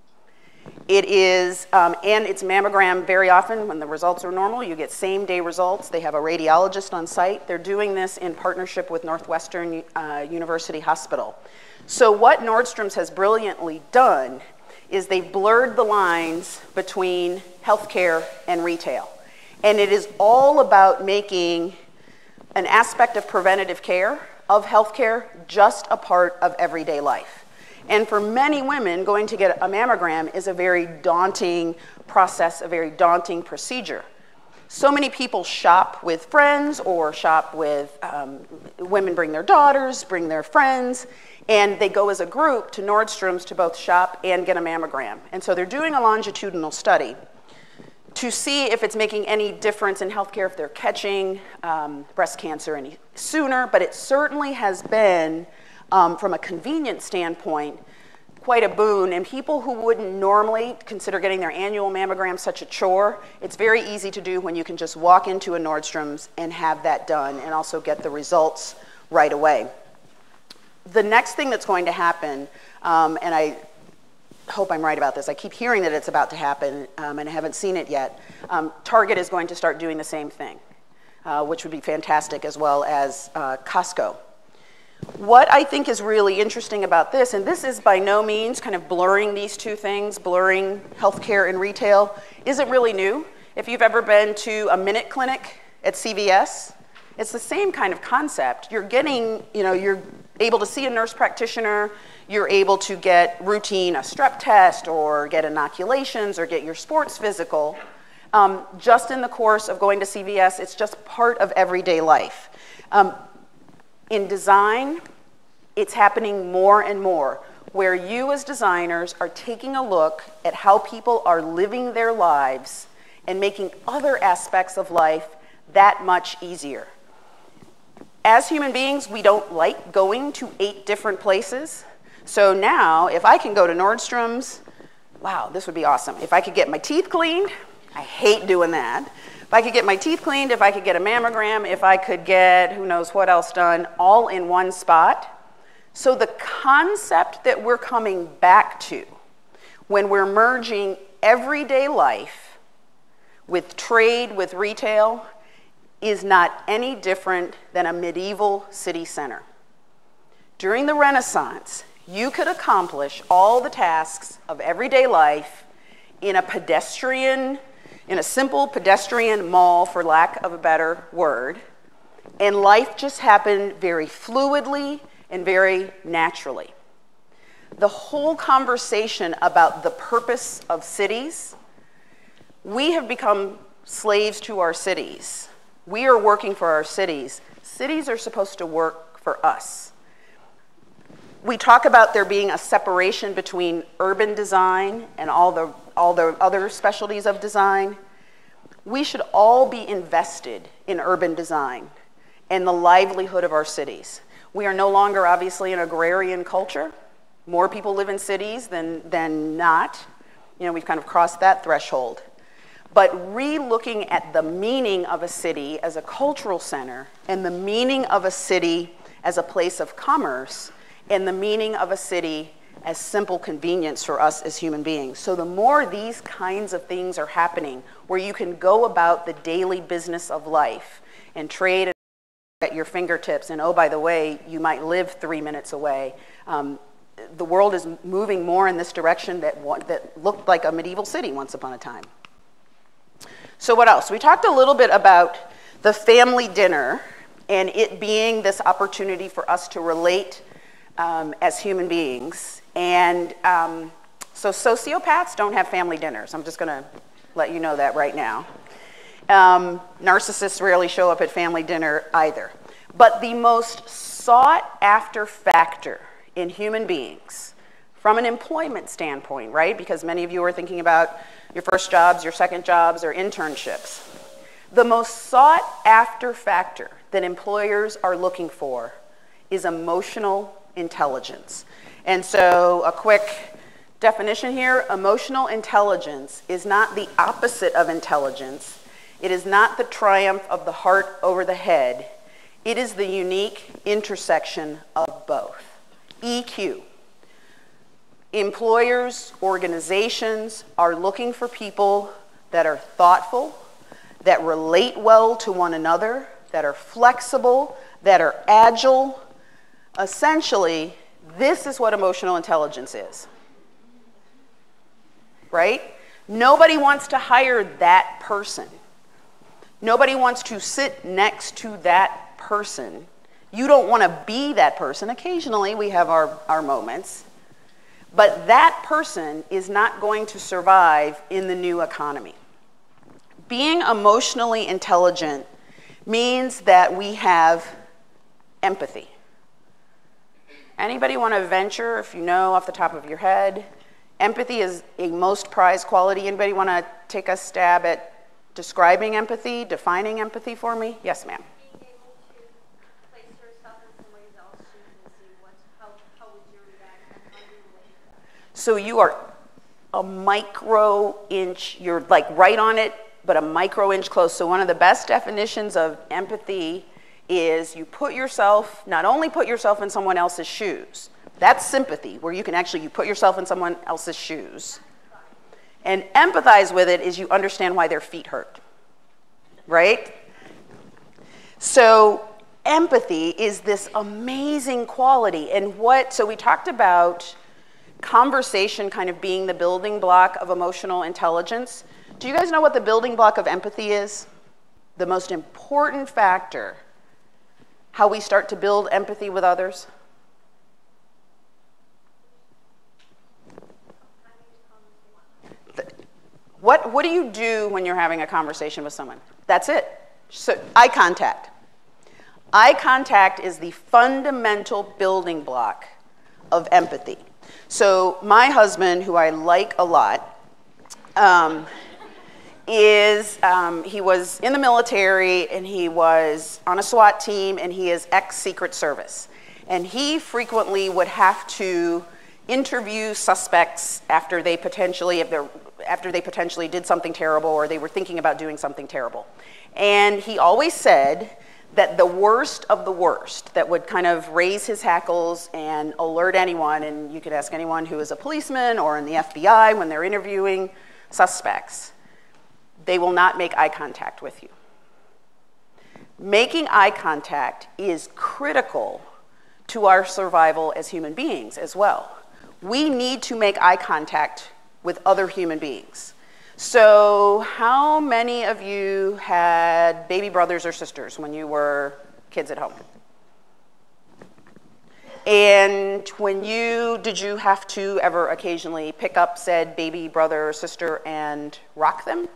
It is, and it's mammogram very often when the results are normal. You get same-day results. They have a radiologist on site. They're doing this in partnership with Northwestern University Hospital. So what Nordstrom's has brilliantly done is they've blurred the lines between healthcare and retail. And it is all about making an aspect of preventative care, of healthcare, just a part of everyday life. And for many women, going to get a mammogram is a very daunting process, a very daunting procedure. So many people shop with friends or shop with, women bring their daughters, bring their friends, and they go as a group to Nordstrom's to both shop and get a mammogram. And so they're doing a longitudinal study to see if it's making any difference in healthcare, if they're catching breast cancer any sooner, but it certainly has been, from a convenience standpoint, quite a boon. And people who wouldn't normally consider getting their annual mammogram such a chore, it's very easy to do when you can just walk into a Nordstrom's and have that done and also get the results right away. The next thing that's going to happen, and I hope I'm right about this, I keep hearing that it's about to happen, and I haven't seen it yet. Target is going to start doing the same thing, which would be fantastic, as well as Costco. What I think is really interesting about this, and this is by no means kind of blurring these two things, blurring healthcare and retail, isn't really new. If you've ever been to a Minute Clinic at CVS, it's the same kind of concept. You're getting, you're able to see a nurse practitioner, you're able to get routine, a strep test, or get inoculations, or get your sports physical. Just in the course of going to CVS, it's just part of everyday life. In design, it's happening more and more, where you as designers are taking a look at how people are living their lives and making other aspects of life that much easier. As human beings, we don't like going to 8 different places. So now, if I can go to Nordstrom's, wow, this would be awesome. If I could get my teeth cleaned, I hate doing that. If I could get my teeth cleaned, if I could get a mammogram, if I could get who knows what else done, all in one spot. So the concept that we're coming back to when we're merging everyday life with trade, with retail, is not any different than a medieval city center. During the Renaissance, you could accomplish all the tasks of everyday life in a simple pedestrian mall, for lack of a better word, and life just happened very fluidly and very naturally. The whole conversation about the purpose of cities, we have become slaves to our cities. We are working for our cities. Cities are supposed to work for us. We talk about there being a separation between urban design and all the other specialties of design. We should all be invested in urban design and the livelihood of our cities. We are no longer obviously an agrarian culture. More people live in cities than not. We've kind of crossed that threshold. But re-looking at the meaning of a city as a cultural center, and the meaning of a city as a place of commerce, and the meaning of a city as simple convenience for us as human beings. So the more these kinds of things are happening, where you can go about the daily business of life and trade at your fingertips, and oh, by the way, you might live 3 minutes away. The world is moving more in this direction that looked like a medieval city once upon a time. So what else? We talked a little bit about the family dinner and it being this opportunity for us to relate as human beings. And so sociopaths don't have family dinners. I'm just going to let you know that right now. Narcissists rarely show up at family dinner either. But the most sought after factor in human beings, from an employment standpoint, right? Because many of you are thinking about your first jobs, your second jobs, or internships. The most sought after factor that employers are looking for is emotional intelligence. And so a quick definition here, emotional intelligence is not the opposite of intelligence. It is not the triumph of the heart over the head. It is the unique intersection of both. EQ. Employers, organizations are looking for people that are thoughtful, that relate well to one another, that are flexible, that are agile. Essentially, this is what emotional intelligence is. Right? Nobody wants to hire that person. Nobody wants to sit next to that person. You don't want to be that person. Occasionally, we have our moments. But that person is not going to survive in the new economy. Being emotionally intelligent means that we have empathy. Anybody want to venture, if you know off the top of your head? Empathy is a most prized quality. Anybody want to take a stab at describing empathy, defining empathy for me? Yes, ma'am. Being able to place yourself in somebody else's shoes and see how would you react and how do you relate to that. So you are a micro inch, you're like right on it, but a micro inch close. So one of the best definitions of empathy is you put yourself, not only put yourself in someone else's shoes, that's sympathy, where you can actually, you put yourself in someone else's shoes. And empathize with it is you understand why their feet hurt, right? So empathy is this amazing quality. And so we talked about conversation kind of being the building block of emotional intelligence. Do you guys know what the building block of empathy is? The most important factor, how we start to build empathy with others? What do you do when you're having a conversation with someone? That's it. So, eye contact. Eye contact is the fundamental building block of empathy. So my husband, who I like a lot, he was in the military and he was on a SWAT team and he is ex-Secret Service. And he frequently would have to interview suspects after they potentially did something terrible or they were thinking about doing something terrible. And he always said that the worst of the worst that would kind of raise his hackles and alert anyone, and you could ask anyone who is a policeman or in the FBI when they're interviewing suspects, they will not make eye contact with you. Making eye contact is critical to our survival as human beings as well. We need to make eye contact with other human beings. So how many of you had baby brothers or sisters when you were kids at home? And did you have to ever occasionally pick up said baby brother or sister and rock them?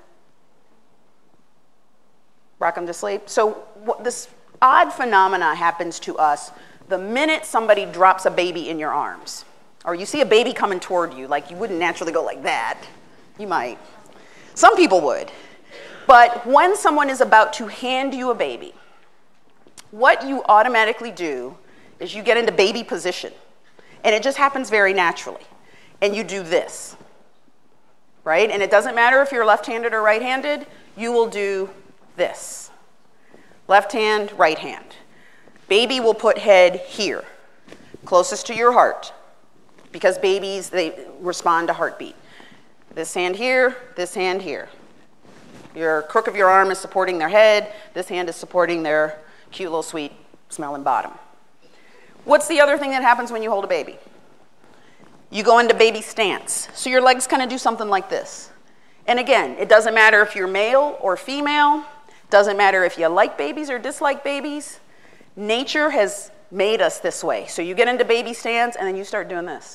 Rock them to sleep? So this odd phenomena happens to us the minute somebody drops a baby in your arms. Or you see a baby coming toward you, like you wouldn't naturally go like that. You might. Some people would. But when someone is about to hand you a baby, what you automatically do is you get into baby position. And it just happens very naturally. And you do this. Right? And it doesn't matter if you're left-handed or right-handed, you will do this. Left hand, right hand. Baby will put head here, closest to your heart. Because babies, they respond to heartbeat. This hand here, this hand here. Your crook of your arm is supporting their head. This hand is supporting their cute little sweet smelling bottom. What's the other thing that happens when you hold a baby? You go into baby stance. So your legs kind of do something like this. And again, it doesn't matter if you're male or female. Doesn't matter if you like babies or dislike babies. Nature has made us this way. So you get into baby stance and then you start doing this.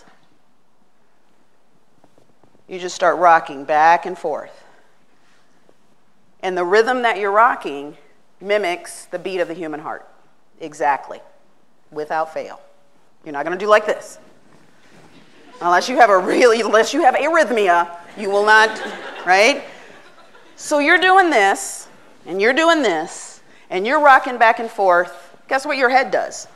You just start rocking back and forth. And the rhythm that you're rocking mimics the beat of the human heart. Exactly. Without fail. You're not going to do like this. Unless you have arrhythmia, you will not, right? So you're doing this, and you're doing this, and you're rocking back and forth. Guess what your head does?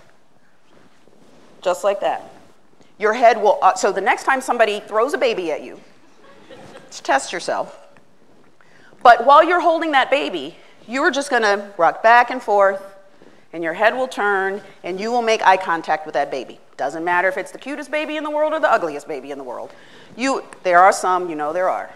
Just like that. Your head will, so the next time somebody throws a baby at you, just test yourself. But while you're holding that baby, you're just going to rock back and forth, and your head will turn, and you will make eye contact with that baby. Doesn't matter if it's the cutest baby in the world or the ugliest baby in the world. There are some, you know there are.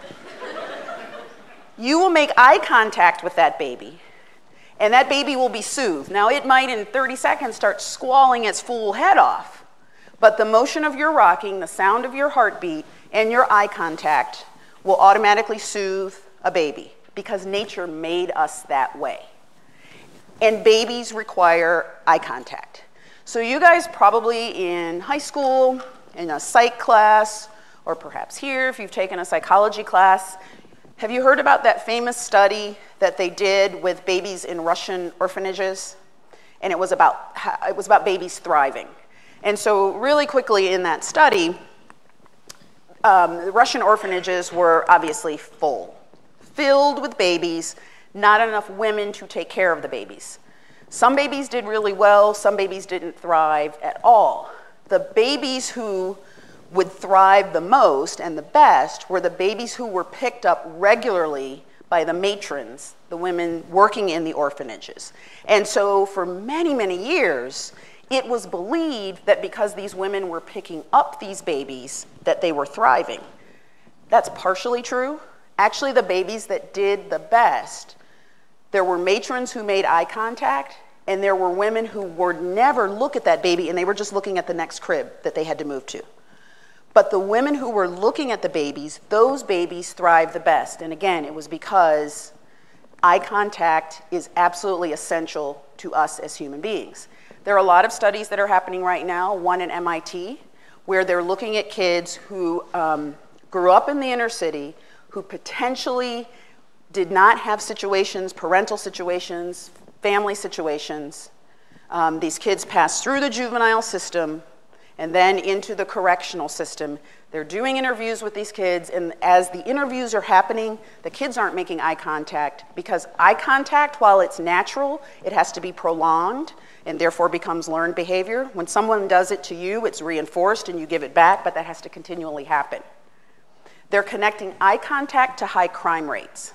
You will make eye contact with that baby, and that baby will be soothed. Now, it might in 30 seconds start squalling its fool head off, but the motion of your rocking, the sound of your heartbeat, and your eye contact will automatically soothe a baby because nature made us that way. And babies require eye contact. So you guys probably in high school, in a psych class, or perhaps here if you've taken a psychology class, have you heard about that famous study that they did with babies in Russian orphanages? And it was about babies thriving. And so really quickly in that study, the Russian orphanages were obviously filled with babies, not enough women to take care of the babies. Some babies did really well, some babies didn't thrive at all. The babies who would thrive the most and the best were the babies who were picked up regularly by the matrons, the women working in the orphanages. And so for many, many years, it was believed that because these women were picking up these babies, that they were thriving. That's partially true. Actually, the babies that did the best, there were matrons who made eye contact, and there were women who would never look at that baby, and they were just looking at the next crib that they had to move to. But the women who were looking at the babies, those babies thrived the best. And again, it was because eye contact is absolutely essential to us as human beings. There are a lot of studies that are happening right now, one at MIT, where they're looking at kids who grew up in the inner city, who potentially did not have situations, parental situations, family situations. These kids pass through the juvenile system and then into the correctional system. They're doing interviews with these kids, and as the interviews are happening, the kids aren't making eye contact because eye contact, while it's natural, it has to be prolonged and therefore becomes learned behavior. When someone does it to you, it's reinforced and you give it back, but that has to continually happen. They're connecting eye contact to high crime rates.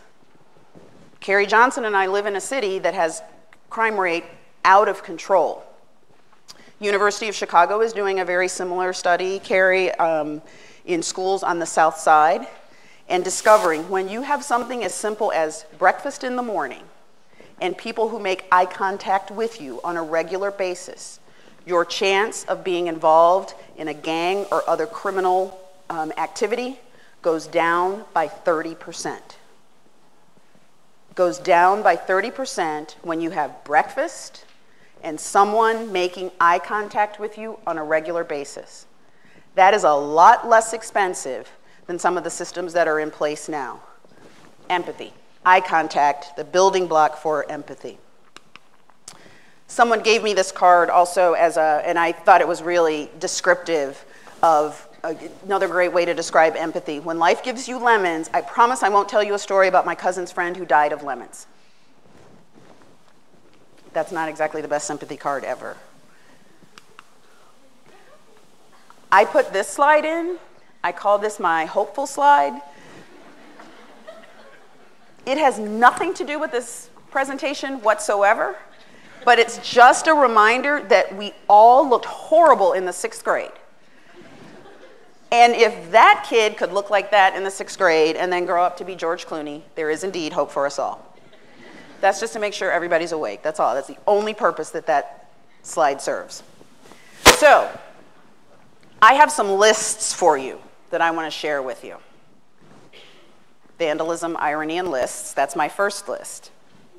Carrie Johnson and I live in a city that has crime rate out of control. University of Chicago is doing a very similar study, Carrie, in schools on the south side, and discovering when you have something as simple as breakfast in the morning and people who make eye contact with you on a regular basis, your chance of being involved in a gang or other criminal activity goes down by 30%. Goes down by 30% when you have breakfast and someone making eye contact with you on a regular basis. That is a lot less expensive than some of the systems that are in place now. Empathy, eye contact, the building block for empathy. Someone gave me this card also and I thought it was really descriptive of another great way to describe empathy. When life gives you lemons, I promise I won't tell you a story about my cousin's friend who died of lemons. That's not exactly the best sympathy card ever. I put this slide in. I call this my hopeful slide. It has nothing to do with this presentation whatsoever, but it's just a reminder that we all looked horrible in the 6th grade. And if that kid could look like that in the 6th grade and then grow up to be George Clooney, there is indeed hope for us all. That's just to make sure everybody's awake. That's all. That's the only purpose that that slide serves. So, I have some lists for you that I want to share with you. Vandalism, irony, and lists. That's my first list.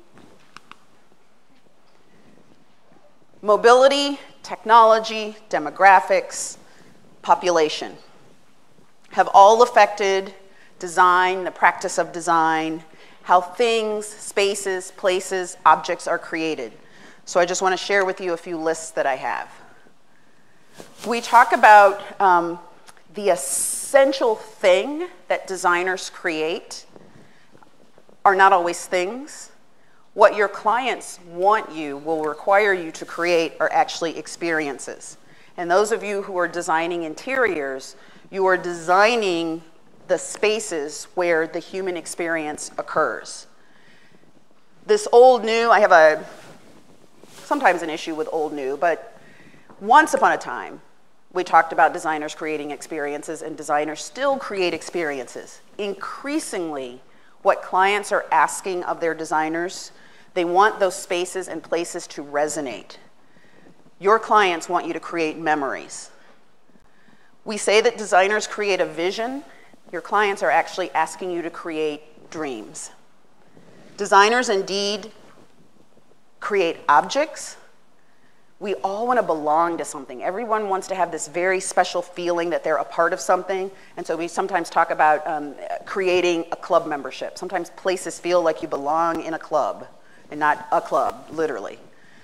Mobility, technology, demographics, population have all affected design, the practice of design, how things, spaces, places, objects are created. So I just want to share with you a few lists that I have. We talk about the essential thing that designers create are not always things. What your clients want you, will require you to create, are actually experiences. And those of you who are designing interiors, you are designing the spaces where the human experience occurs. This old new, I have sometimes an issue with old new, but once upon a time, we talked about designers creating experiences, and designers still create experiences. Increasingly, what clients are asking of their designers, they want those spaces and places to resonate. Your clients want you to create memories. We say that designers create a vision. Your clients are actually asking you to create dreams. Designers indeed create objects. We all want to belong to something. Everyone wants to have this very special feeling that they're a part of something. And so we sometimes talk about creating a club membership. Sometimes places feel like you belong in a club and not a club, literally.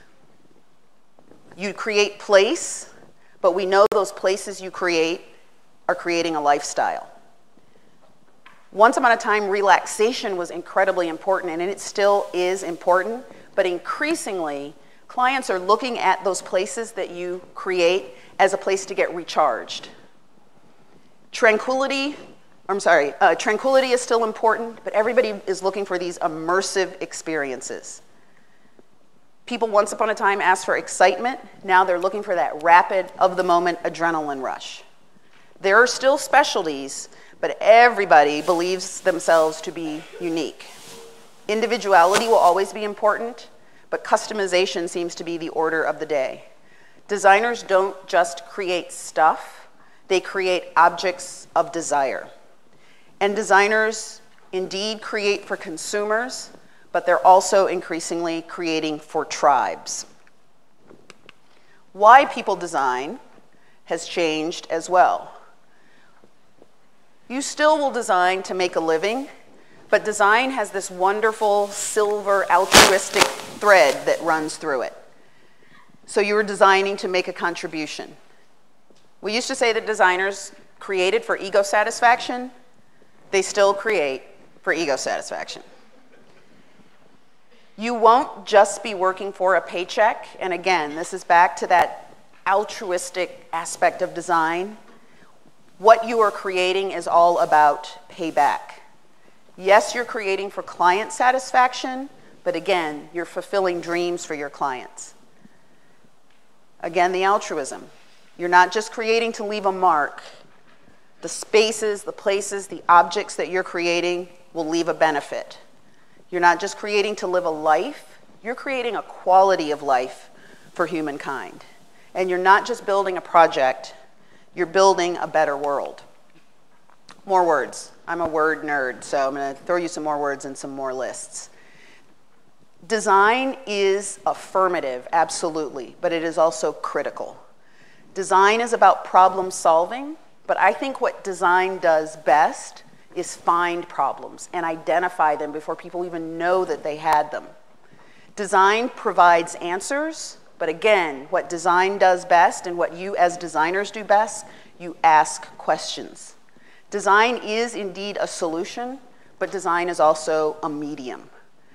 You create place, but we know those places you create are creating a lifestyle. Once upon a time, relaxation was incredibly important, and it still is important, but increasingly, clients are looking at those places that you create as a place to get recharged. Tranquility is still important, but everybody is looking for these immersive experiences. People once upon a time asked for excitement. Now they're looking for that rapid, of-the-moment adrenaline rush. There are still specialties, but everybody believes themselves to be unique. Individuality will always be important, but customization seems to be the order of the day. Designers don't just create stuff, they create objects of desire. And designers indeed create for consumers, but they're also increasingly creating for tribes. Why people design has changed as well. You still will design to make a living, but design has this wonderful silver altruistic thread that runs through it. So you're designing to make a contribution. We used to say that designers created for ego satisfaction. They still create for ego satisfaction. You won't just be working for a paycheck. And again, this is back to that altruistic aspect of design. What you are creating is all about payback. Yes, you're creating for client satisfaction, but again, you're fulfilling dreams for your clients. Again, the altruism. You're not just creating to leave a mark. The spaces, the places, the objects that you're creating will leave a benefit. You're not just creating to live a life, you're creating a quality of life for humankind. And you're not just building a project, you're building a better world. More words. I'm a word nerd, so I'm going to throw you some more words and some more lists. Design is affirmative, absolutely, but it is also critical. Design is about problem solving, but I think what design does best is find problems and identify them before people even know that they had them. Design provides answers, but again, what design does best and what you as designers do best, you ask questions. Design is indeed a solution, but design is also a medium.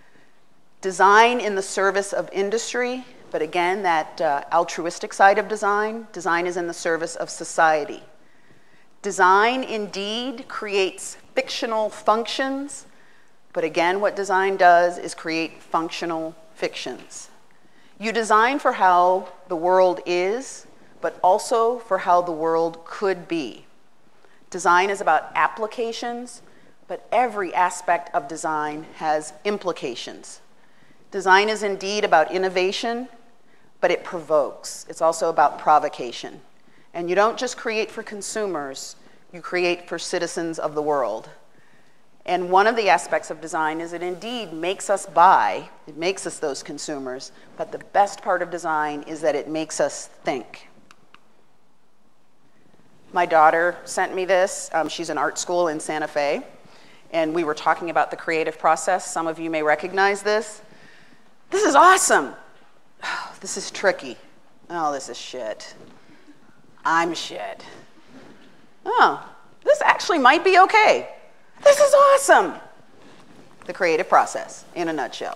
Design in the service of industry, but again, that altruistic side of design, design is in the service of society. Design indeed creates fictional functions, but again, what design does is create functional fictions. You design for how the world is, but also for how the world could be. Design is about applications, but every aspect of design has implications. Design is indeed about innovation, but it provokes. It's also about provocation. And you don't just create for consumers, you create for citizens of the world. And one of the aspects of design is it indeed makes us buy, it makes us those consumers, but the best part of design is that it makes us think. My daughter sent me this. She's in art school in Santa Fe. and we were talking about the creative process. Some of you may recognize this. This is awesome. Oh, this is tricky. Oh, this is shit. I'm shit. Oh, this actually might be okay. This is awesome. The creative process in a nutshell.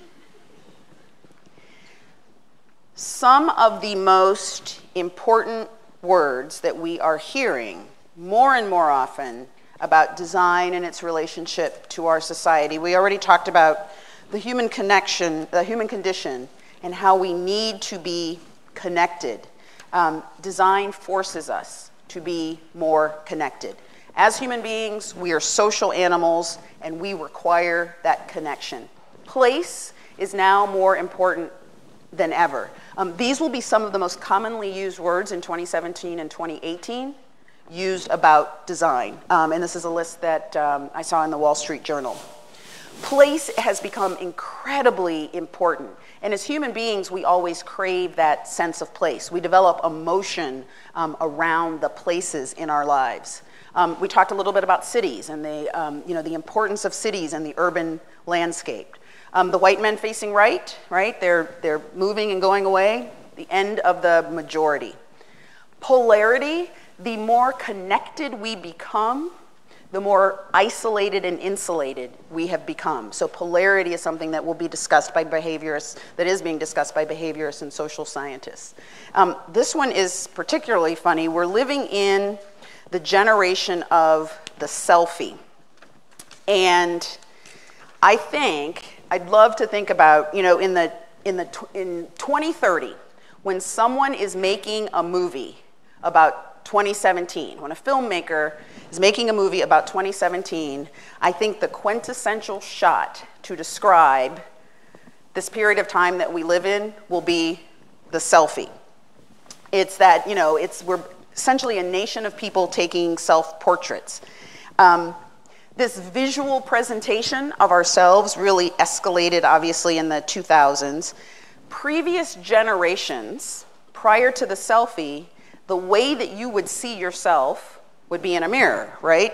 Some of the most important words that we are hearing more and more often about design and its relationship to our society. We already talked about the human connection, the human condition, and how we need to be connected. Design forces us to be more connected. As human beings, we are social animals, and we require that connection. Place is now more important than ever. These will be some of the most commonly used words in 2017 and 2018 used about design. And this is a list that I saw in the Wall Street Journal. Place has become incredibly important. And as human beings, we always crave that sense of place. We develop emotion around the places in our lives. We talked a little bit about cities and the importance of cities and the urban landscape. The white men facing right? They're moving and going away. The end of the majority. Polarity, the more connected we become, the more isolated and insulated we have become. So polarity is something that will be discussed by behaviorists, that is being discussed by behaviorists and social scientists. This one is particularly funny. We're living in the generation of the selfie. And I think, I'd love to think about, in 2030, when someone is making a movie about 2017, when a filmmaker is making a movie about 2017, I think the quintessential shot to describe this period of time that we live in will be the selfie. It's that, we're essentially a nation of people taking self-portraits. This visual presentation of ourselves really escalated, obviously, in the 2000s. Previous generations, prior to the selfie, the way that you would see yourself would be in a mirror, right?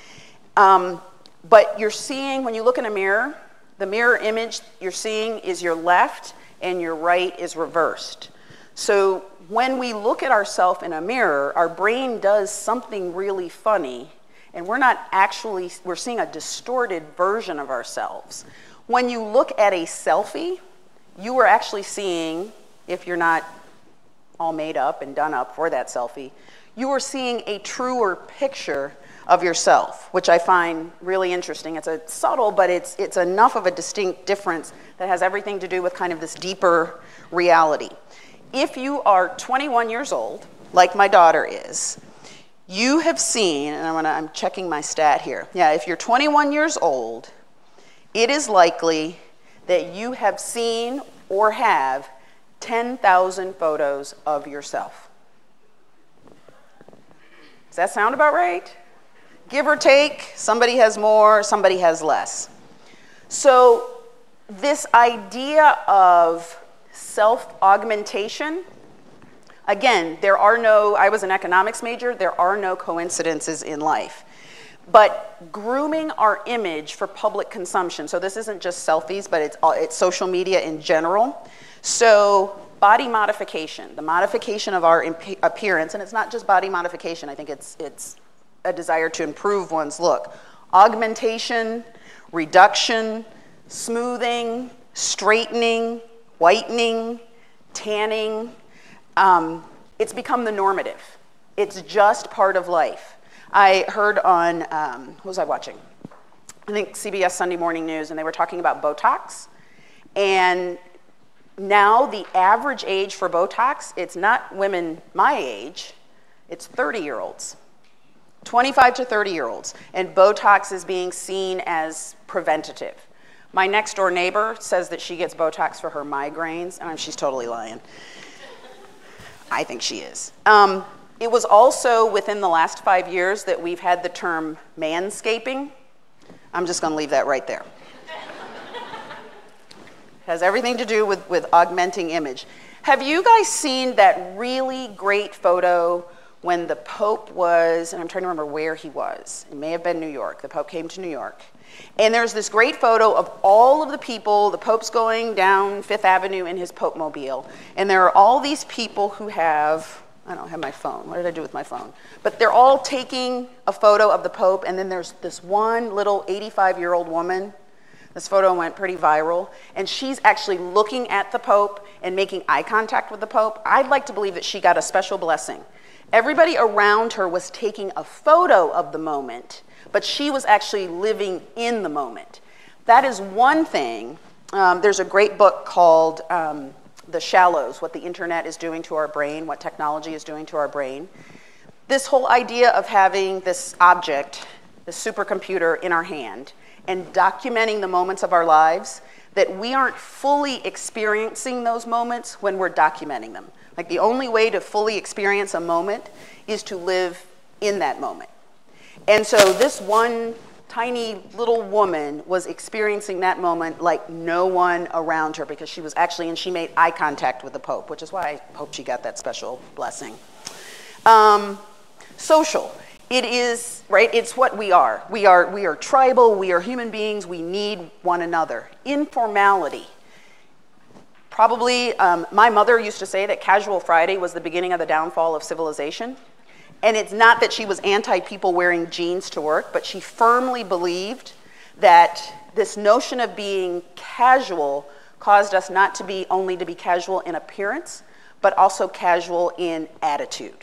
But you're seeing, when you look in a mirror, the mirror image you're seeing is your left and your right is reversed. So when we look at ourselves in a mirror, our brain does something really funny, and we're seeing a distorted version of ourselves. When you look at a selfie, you are actually seeing, if you're not all made up and done up for that selfie, you are seeing a truer picture of yourself, which I find really interesting. It's subtle, but it's enough of a distinct difference that has everything to do with kind of this deeper reality. If you are 21 years old, like my daughter is, you have seen, and I'm checking my stat here. Yeah, if you're 21 years old, it is likely that you have seen or have 10,000 photos of yourself. Does that sound about right? Give or take, somebody has more, somebody has less. So this idea of self-augmentation, again, I was an economics major, there are no coincidences in life. But grooming our image for public consumption, so this isn't just selfies, but it's social media in general. So body modification, the modification of our appearance, and it's not just body modification, I think it's a desire to improve one's look. Augmentation, reduction, smoothing, straightening, whitening, tanning, it's become the normative. It's just part of life. I heard on, what was I watching? I think CBS Sunday Morning News, and they were talking about Botox. And now the average age for Botox, it's not women my age, it's 30-year-olds. 25 to 30-year-olds. And Botox is being seen as preventative. My next door neighbor says that she gets Botox for her migraines, and she's totally lying. I think she is. It was also within the last 5 years that we've had the term manscaping. I'm just going to leave that right there. Has everything to do with augmenting image. Have you guys seen that really great photo when the Pope was, and I'm trying to remember where he was. It may have been New York. The Pope came to New York. And there's this great photo of all of the people. The Pope's going down Fifth Avenue in his Pope-mobile. And there are all these people who have, I don't have my phone. What did I do with my phone? But they're all taking a photo of the Pope. And then there's this one little 85-year-old woman. This photo went pretty viral. And she's actually looking at the Pope and making eye contact with the Pope. I'd like to believe that she got a special blessing. Everybody around her was taking a photo of the moment, but she was actually living in the moment. That is one thing. There's a great book called The Shallows, What the Internet is Doing to Our Brain, What Technology is Doing to Our Brain. This whole idea of having this object, this supercomputer in our hand, and documenting the moments of our lives, that we aren't fully experiencing those moments when we're documenting them. Like the only way to fully experience a moment is to live in that moment. And so this one tiny little woman was experiencing that moment like no one around her, because she was actually, and she made eye contact with the Pope, which is why I hope she got that special blessing. Social. It is, right, it's what we are. We are tribal, we are human beings, we need one another. Informality. Probably, my mother used to say that Casual Friday was the beginning of the downfall of civilization. And it's not that she was anti-people wearing jeans to work, but she firmly believed that this notion of being casual caused us not to be only to be casual in appearance, but also casual in attitude.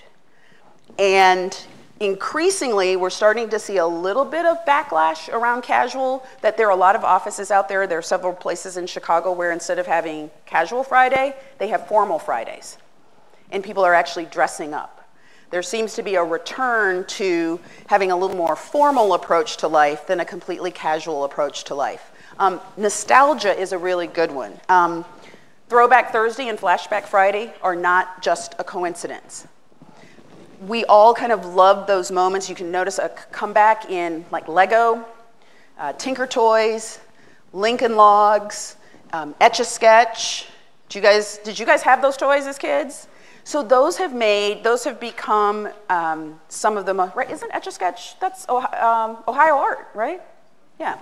And increasingly, we're starting to see a little bit of backlash around casual, that there are a lot of offices out there. There are several places in Chicago where instead of having Casual Friday, they have Formal Fridays. And people are actually dressing up. There seems to be a return to having a little more formal approach to life than a completely casual approach to life. Nostalgia is a really good one. Throwback Thursday and Flashback Friday are not just a coincidence. We all kind of love those moments. You can notice a comeback in like Lego, Tinker Toys, Lincoln Logs, Etch-a-Sketch. Did you guys have those toys as kids? So those have become some of the most, right? Isn't Etch-a-Sketch, that's Ohio art, right? Yeah.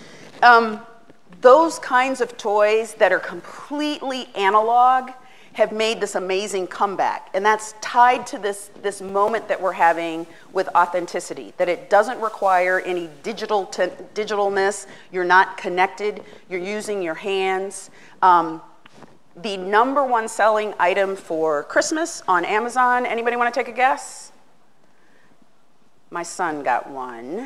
Those kinds of toys that are completely analog have made this amazing comeback. And that's tied to this moment that we're having with authenticity, that it doesn't require any digitalness. You're not connected. You're using your hands. The #1 selling item for Christmas on Amazon, anybody want to take a guess? My son got one.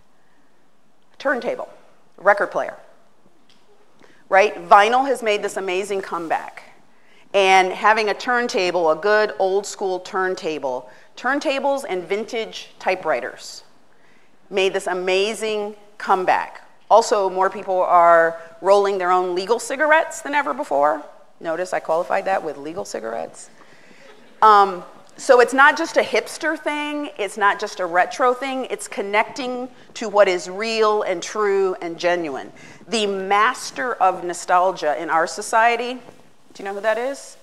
A turntable, a record player, right? Vinyl has made this amazing comeback. And having a turntable, a good old school turntable, turntables and vintage typewriters made this amazing comeback. Also, more people are rolling their own legal cigarettes than ever before. Notice I qualified that with legal cigarettes. So it's not just a hipster thing, it's not just a retro thing, it's connecting to what is real and true and genuine. The master of nostalgia in our society, do you know who that is?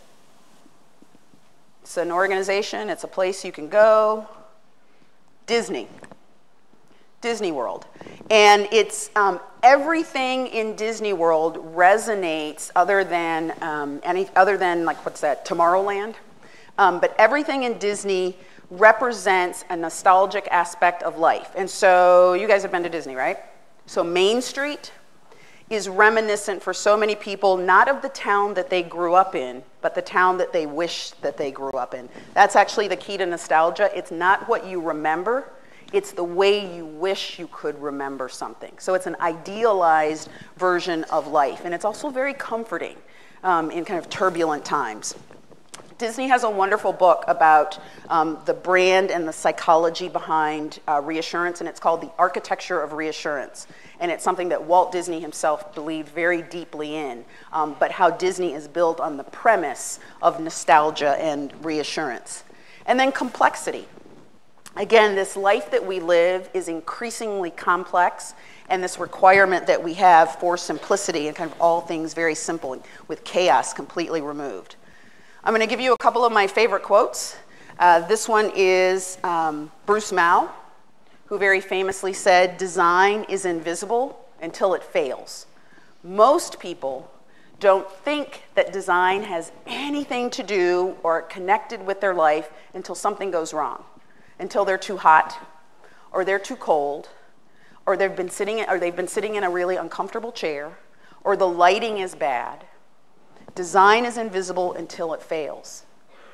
It's an organization, it's a place you can go. Disney. Disney World. And it's everything in Disney World resonates other than like, what's that, Tomorrowland? But everything in Disney represents a nostalgic aspect of life. And so you guys have been to Disney, right? So Main Street is reminiscent for so many people, not of the town that they grew up in, but the town that they wish that they grew up in. That's actually the key to nostalgia. It's not what you remember, it's the way you wish you could remember something. So it's an idealized version of life, and it's also very comforting in kind of turbulent times. Disney has a wonderful book about the brand and the psychology behind reassurance, and it's called The Architecture of Reassurance. And it's something that Walt Disney himself believed very deeply in, but how Disney is built on the premise of nostalgia and reassurance. And then complexity. Again, this life that we live is increasingly complex, and this requirement that we have for simplicity and kind of all things very simple with chaos completely removed. I'm going to give you a couple of my favorite quotes. This one is Bruce Mao, who very famously said, "Design is invisible until it fails." Most people don't think that design has anything to do or connected with their life until something goes wrong, until they're too hot, or they're too cold, or they've been sitting in a really uncomfortable chair, or the lighting is bad. Design is invisible until it fails.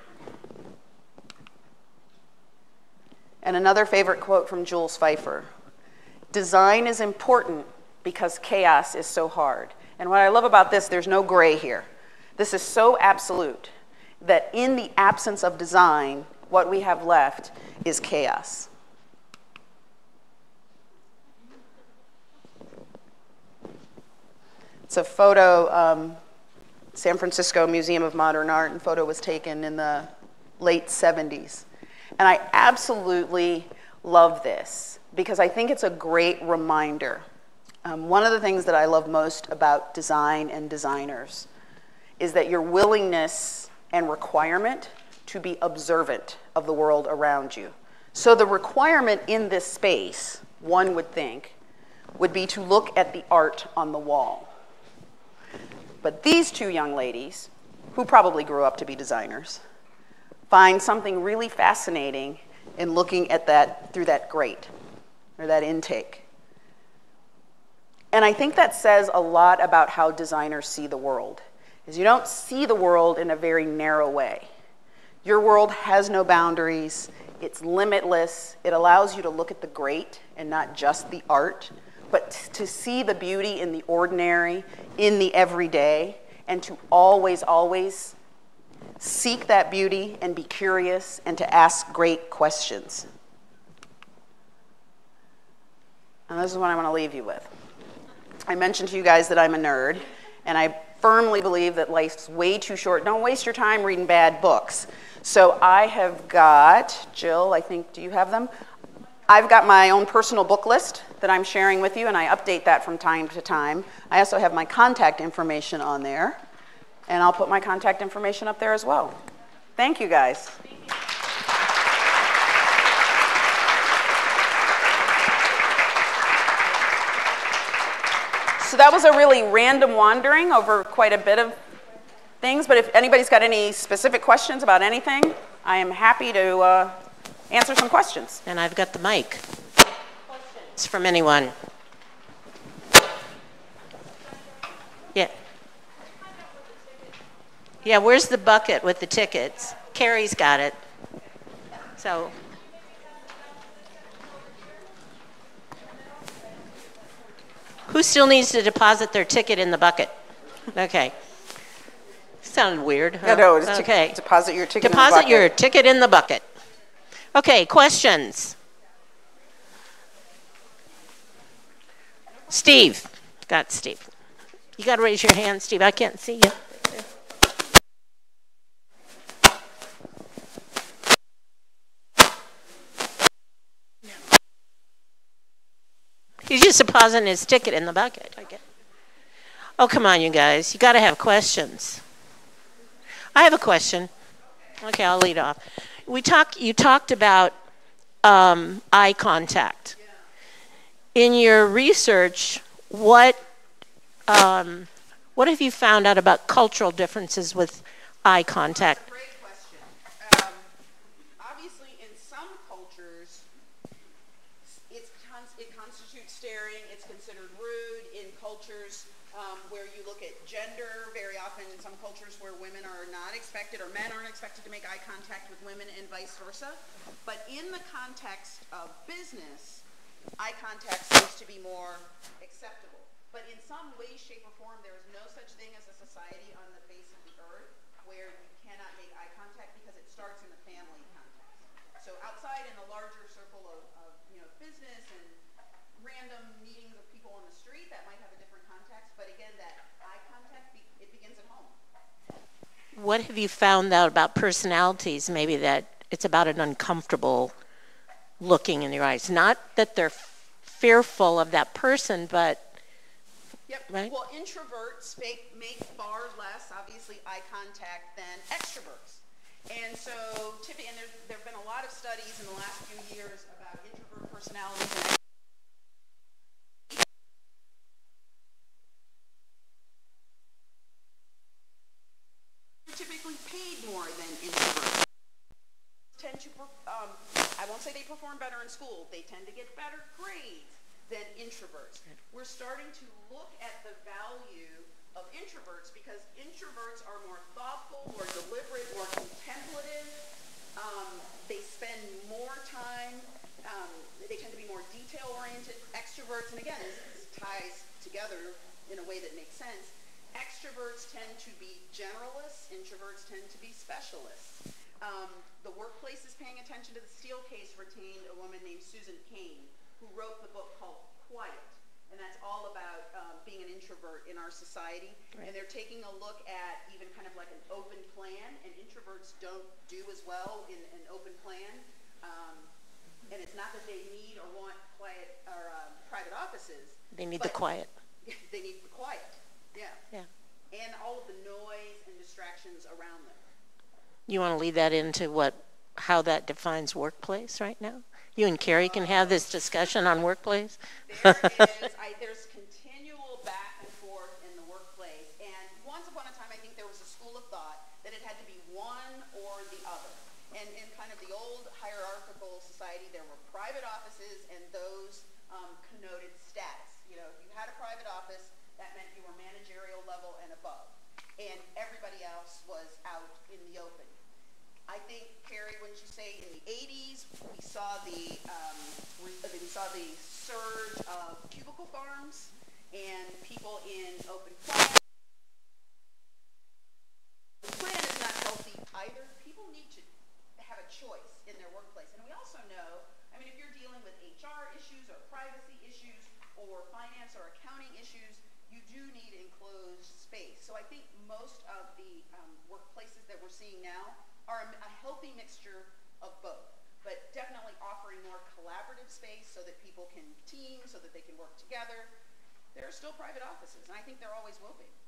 And another favorite quote from Jules Pfeiffer: "Design is important because chaos is so hard." And what I love about this, there's no gray here. This is so absolute that in the absence of design, what we have left is chaos. It's a photo, San Francisco Museum of Modern Art, and photo was taken in the late 70s. And I absolutely love this because I think it's a great reminder. One of the things that I love most about design and designers is that your willingness and requirement to be observant of the world around you. So the requirement in this space, one would think, would be to look at the art on the wall. But these two young ladies, who probably grew up to be designers, find something really fascinating in looking at that through that grate or that intake. And I think that says a lot about how designers see the world, is you don't see the world in a very narrow way. Your world has no boundaries, it's limitless, it allows you to look at the great and not just the art, but to see the beauty in the ordinary, in the everyday, and to always, always seek that beauty and be curious and to ask great questions. And this is what I want to leave you with. I mentioned to you guys that I'm a nerd, and I firmly believe that life's way too short. Don't waste your time reading bad books. So I have got, Jill, I think, do you have them? I've got my own personal book list that I'm sharing with you, and I update that from time to time. I also have my contact information on there, and I'll put my contact information up there as well. Thank you, guys. So that was a really random wandering over quite a bit of things, but if anybody's got any specific questions about anything, I am happy to answer some questions. And I've got the mic. Questions from anyone? Yeah. Yeah, where's the bucket with the tickets? Carrie's got it. So. Who still needs to deposit their ticket in the bucket? Okay. Sounded weird. Huh? Yeah, no, it's okay. Deposit your ticket in the bucket. Deposit your ticket in the bucket. Okay, questions? Steve. Got Steve. You got to raise your hand, Steve. I can't see you. He's just depositing his ticket in the bucket. Oh, come on, you guys. You got to have questions. I have a question. Okay, I'll lead off. You talked about eye contact. In your research, what have you found out about cultural differences with eye contact? Great question. Obviously, in some cultures, it constitutes staring. It's considered rude. In cultures where you look at gender, very often in some cultures where women are not expected or men aren't expected to make eye contact with women and vice versa. But in the context of business, eye contact seems to be more acceptable. But in some way, shape, or form, there is no such thing as a society on the face of the earth where you cannot make eye contact because it starts in the family context. So outside in the larger circle of business and random meetings of people on the street, that might have a different context. But again, that eye contact, it begins at home. What have you found out about personalities, maybe that it's about an uncomfortable looking in your eyes? Not that they're fearful of that person, but... Yep. Right? Well, introverts make far less, obviously, eye contact than extroverts. And so, and there have been a lot of studies in the last few years about introvert personalities and typically paid more than introverts. Tend to, I won't say they perform better in school, they tend to get better grades than introverts. We're starting to look at the value of introverts because introverts are more thoughtful, more deliberate, more contemplative. They spend more time, they tend to be more detail-oriented. Extroverts, and again, this ties together in a way that makes sense. Extroverts tend to be generalists, introverts tend to be specialists. The workplace is paying attention to the Steele case, retained a woman named Susan Cain, who wrote the book called Quiet, and that's all about being an introvert in our society. Right. And they're taking a look at even kind of like an open plan, and introverts don't do as well in an open plan. And it's not that they need or want quiet or private offices. They need the quiet. They need the quiet, yeah. Yeah. And all of the noise and distractions around them. You want to lead that into how that defines workplace right now? You and Carrie can have this discussion on workplace. There's continual back and forth in the workplace. And once upon a time, I think there was a school of thought that it had to be one or the other. And in kind of the old hierarchical society, there were private offices and those connoted status. You know, if you had a private office, that meant you were managerial level and above. And everybody else was out in the open. I think, Carrie, wouldn't you say in the 80s we saw the surge of cubicle farms and people in open plan. The plan is not healthy either. People need to have a choice in their workplace. And we also know, I mean, if you're dealing with HR issues or privacy issues or finance or accounting issues, you do need enclosed space. So I think most of the workplaces that we're seeing now are a healthy mixture of both, but definitely offering more collaborative space so that people can team, so that they can work together. There are still private offices, and I think there always will be.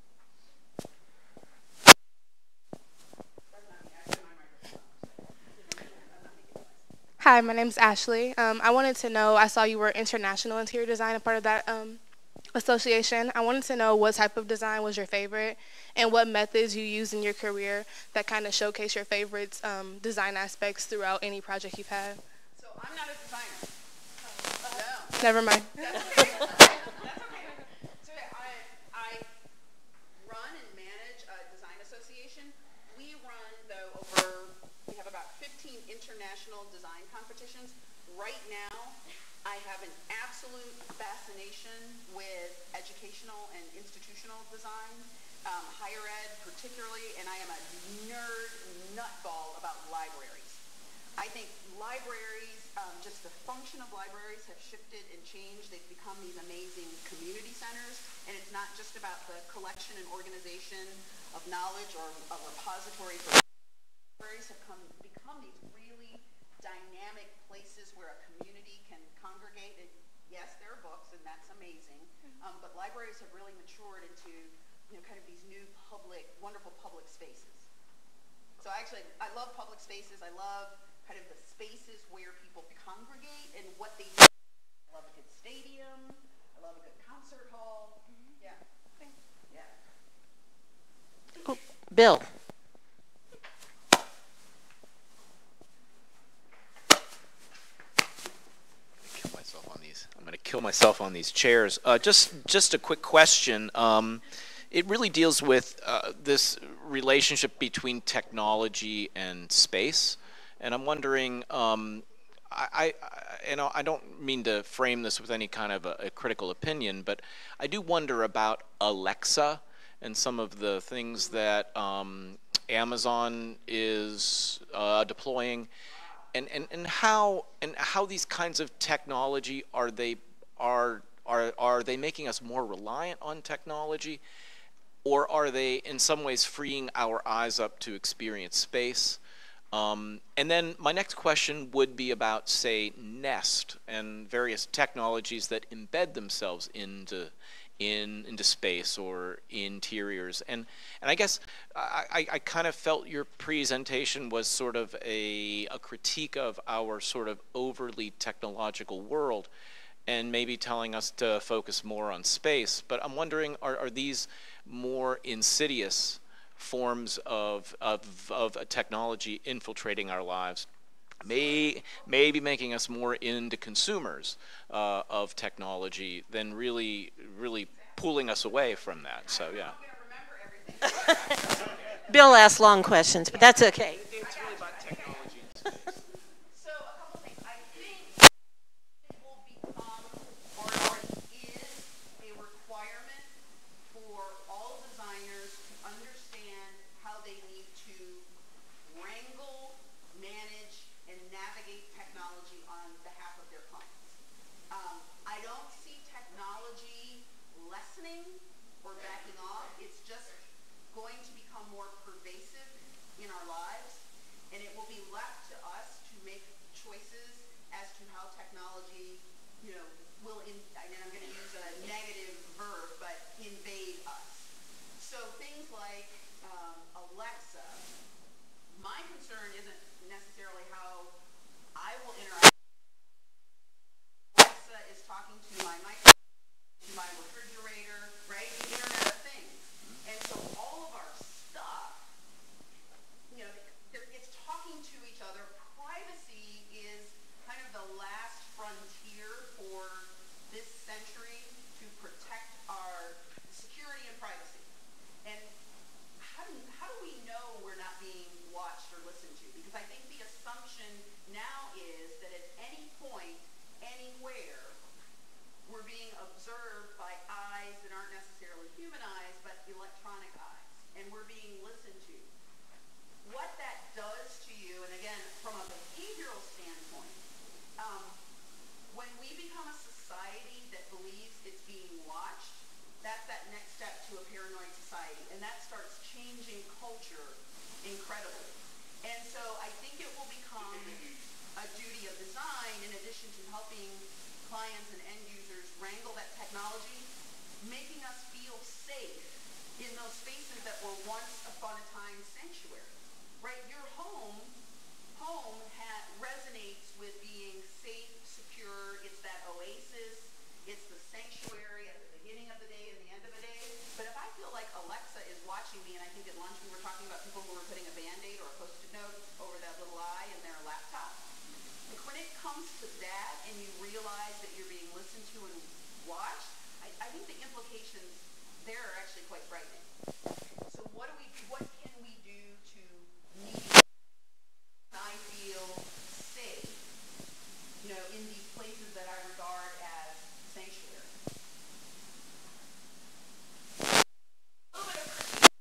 Hi, my name is Ashley. I wanted to know, I saw you were international interior design, a part of that association. I wanted to know what type of design was your favorite and what methods you used in your career that kind of showcase your favorites design aspects throughout any project you've had. So I'm not a designer. No. Never mind. That's okay. That's okay. So I run and manage a design association. We have about 15 international design competitions. Right now, I have an absolute fascination with educational and institutional design, higher ed particularly, and I am a nutball about libraries. I think libraries, just the function of libraries have shifted and changed. They've become these amazing community centers, and it's not just about the collection and organization of knowledge or a repository for libraries have become these really dynamic places where a community can congregate. And yes, there are books, and that's amazing, but libraries have really matured into, kind of these new wonderful public spaces. So I love public spaces. I love kind of the spaces where people congregate and what they do. I love a good stadium. I love a good concert hall. Yeah. Yeah. Oh, Bill. I'm going to kill myself on these chairs. Just a quick question. It really deals with this relationship between technology and space, and I'm wondering. I don't mean to frame this with any kind of a critical opinion, but I do wonder about Alexa and some of the things that Amazon is deploying. And how these kinds of technology are they making us more reliant on technology, or are they in some ways freeing our eyes up to experience space? And then my next question would be about, say, Nest and various technologies that embed themselves into into space or interiors. And I guess I kind of felt your presentation was sort of a critique of our sort of overly technological world, and maybe telling us to focus more on space. But I'm wondering, are these more insidious forms of technology infiltrating our lives, maybe making us more into consumers of technology than really pulling us away from that? So yeah. Bill asks long questions, but that's okay. It's really about technology and space. So a couple things. I think it will become, or is, a requirement for all designers to understand how they need to wrangle, manage, and navigate technology on behalf of their clients. I don't see technology lessening or backing off. It's just going to become more pervasive in our lives, and it will be left to us to make choices as to how technology, will, and I'm going to use a negative verb, but invade us. So things like Alexa, my concern isn't necessarily how I will interact. Alexa is talking to my microphone, to my refrigerator, right? The Internet of Things. And so all of our stuff, it's talking to each other. Privacy is kind of the last frontier for this century to protect our security and privacy. And how do we know we're not being watched or listened to? Because I think the assumption now is that at any point, anywhere, we're being observed by eyes that aren't necessarily human eyes, but electronic eyes, and we're being listened to. What that does to you, and again, from a behavioral standpoint, when we become a society that believes it's being watched, that's that next step to a paranoid society, and that starts changing culture incredibly. And so I think it will become a duty of design, in addition to helping clients and end users wrangle that technology, making us feel safe in those spaces that were once upon a time sanctuary. Right? Your home resonates with being safe, secure. It's that oasis. It's the sanctuary at the beginning of the day and the end of the day. But if I feel like Alexa is watching me, and I think at lunch we were talking about people who were putting a Band-Aid or a Post-it note over that little eye in their laptop, like when it comes to that and you realize that you're being listened to and watched, I think the implications there are actually quite frightening. So what can we do to meet I feel safe, in these places that I regard as sanctuary? A little bit of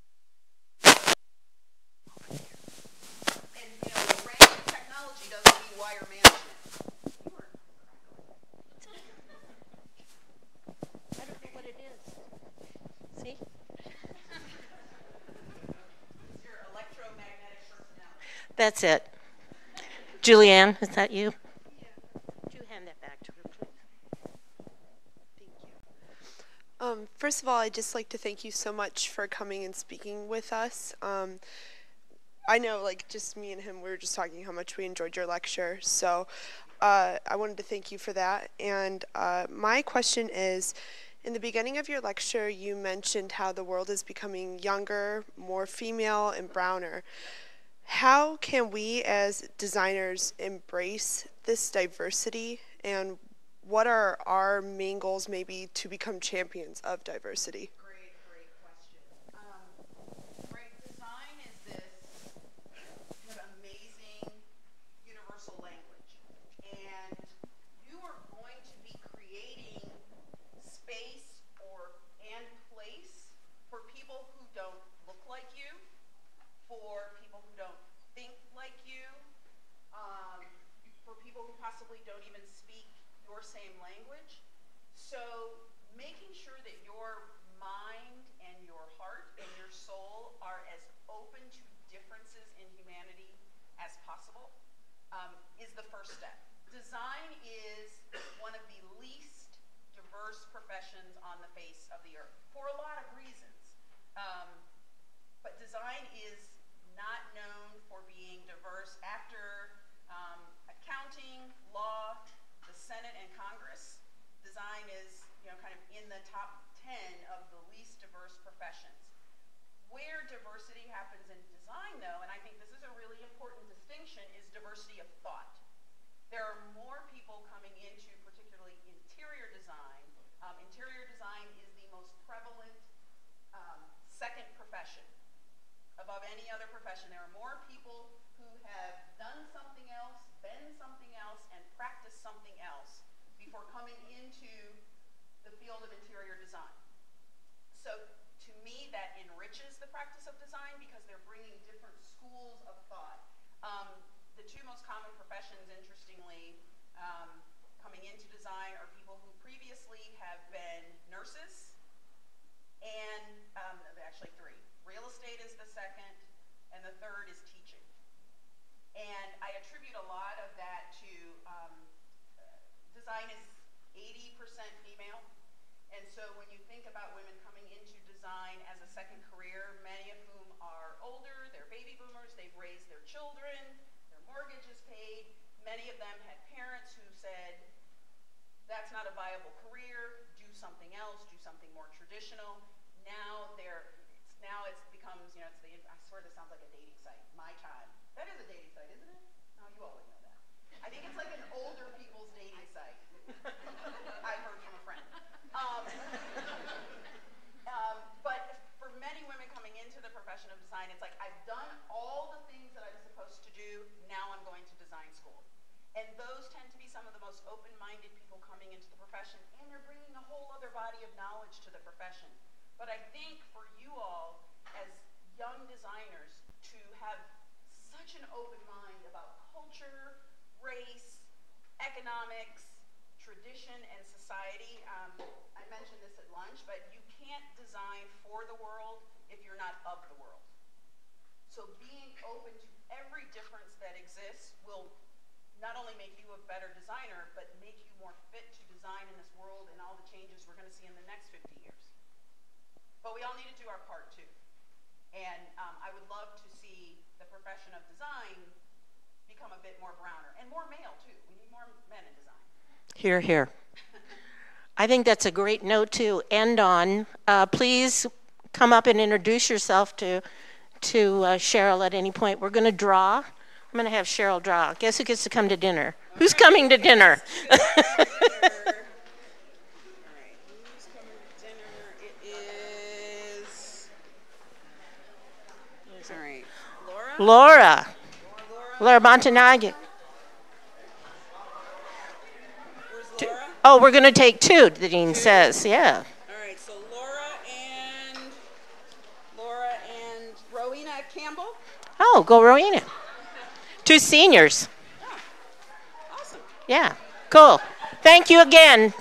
critique. And, random technology doesn't mean wire management. I don't know what it is. See? It's your electromagnetic personality. That's it. Julianne, is that you? Yeah. Would you hand that back to her, please? Thank you. First of all, I'd just like to thank you so much for coming and speaking with us. I know, just me and him, we were just talking how much we enjoyed your lecture. So I wanted to thank you for that. And my question is, in the beginning of your lecture, you mentioned how the world is becoming younger, more female, and browner. How can we as designers embrace this diversity, and what are our main goals maybe to become champions of diversity? Great question. Right, design is this kind of amazing universal language, and you are going to be creating space and place for people who don't look like you, for people who don't think like you, for people who possibly don't even speak your same language. So making sure that your mind the face of the earth for a lot of reasons. But design is not known for being diverse. After accounting, law, the Senate and Congress, design is, kind of in the top 10 of the least diverse professions. Where diversity happens in design, though, and I think this is a really important distinction, is diversity of thought. There are more people coming into particularly interior design. Interior design is the most prevalent second profession. Above any other profession, there are more people who have done something else, been something else, and practiced something else before coming into the field of interior design. So to me, that enriches the practice of design because they're bringing different schools of thought. The two most common professions, interestingly, coming into design are people who previously have been nurses, and actually three. Real estate is the second, and the third is teaching. And I attribute a lot of that to design is 80% female. And so when you think about women coming into design as a second career, many of whom are older, they're baby boomers, they've raised their children, their mortgage is paid. Many of them had parents who said, that's not a viable career, do something else, do something more traditional. Now it becomes, I swear this sounds like a dating site, My Time. That is a dating site, isn't it? No, you all would know that. I think it's like an older people's dating site. I heard from a friend. But for many women coming into the profession of design, it's like, I've done all the things that I was supposed to do, now I'm going to design school. And those tend to be some of the most open-minded people coming into the profession, and they're bringing a whole other body of knowledge to the profession. But I think for you all, as young designers, to have such an open mind about culture, race, economics, tradition, and society. I mentioned this at lunch, but you can't design for the world if you're not of the world. So being open to every difference that exists will not only make you a better designer, but make you more fit to design in this world and all the changes we're going to see in the next 50 years. But we all need to do our part too. And I would love to see the profession of design become a bit more browner and more male too. We need more men in design. Hear, hear. I think that's a great note to end on. Please come up and introduce yourself to Cheryl at any point. We're going to draw. I'm going to have Cheryl draw. Guess who gets to come to dinner? Okay. Who's coming to dinner? Laura Montanaghi. Where's Laura? Oh, we're going to take two, the dean says. Yeah. All right, so Laura and Rowena Campbell. Oh, go Rowena. Two seniors. Oh, awesome. Yeah, cool. Thank you again.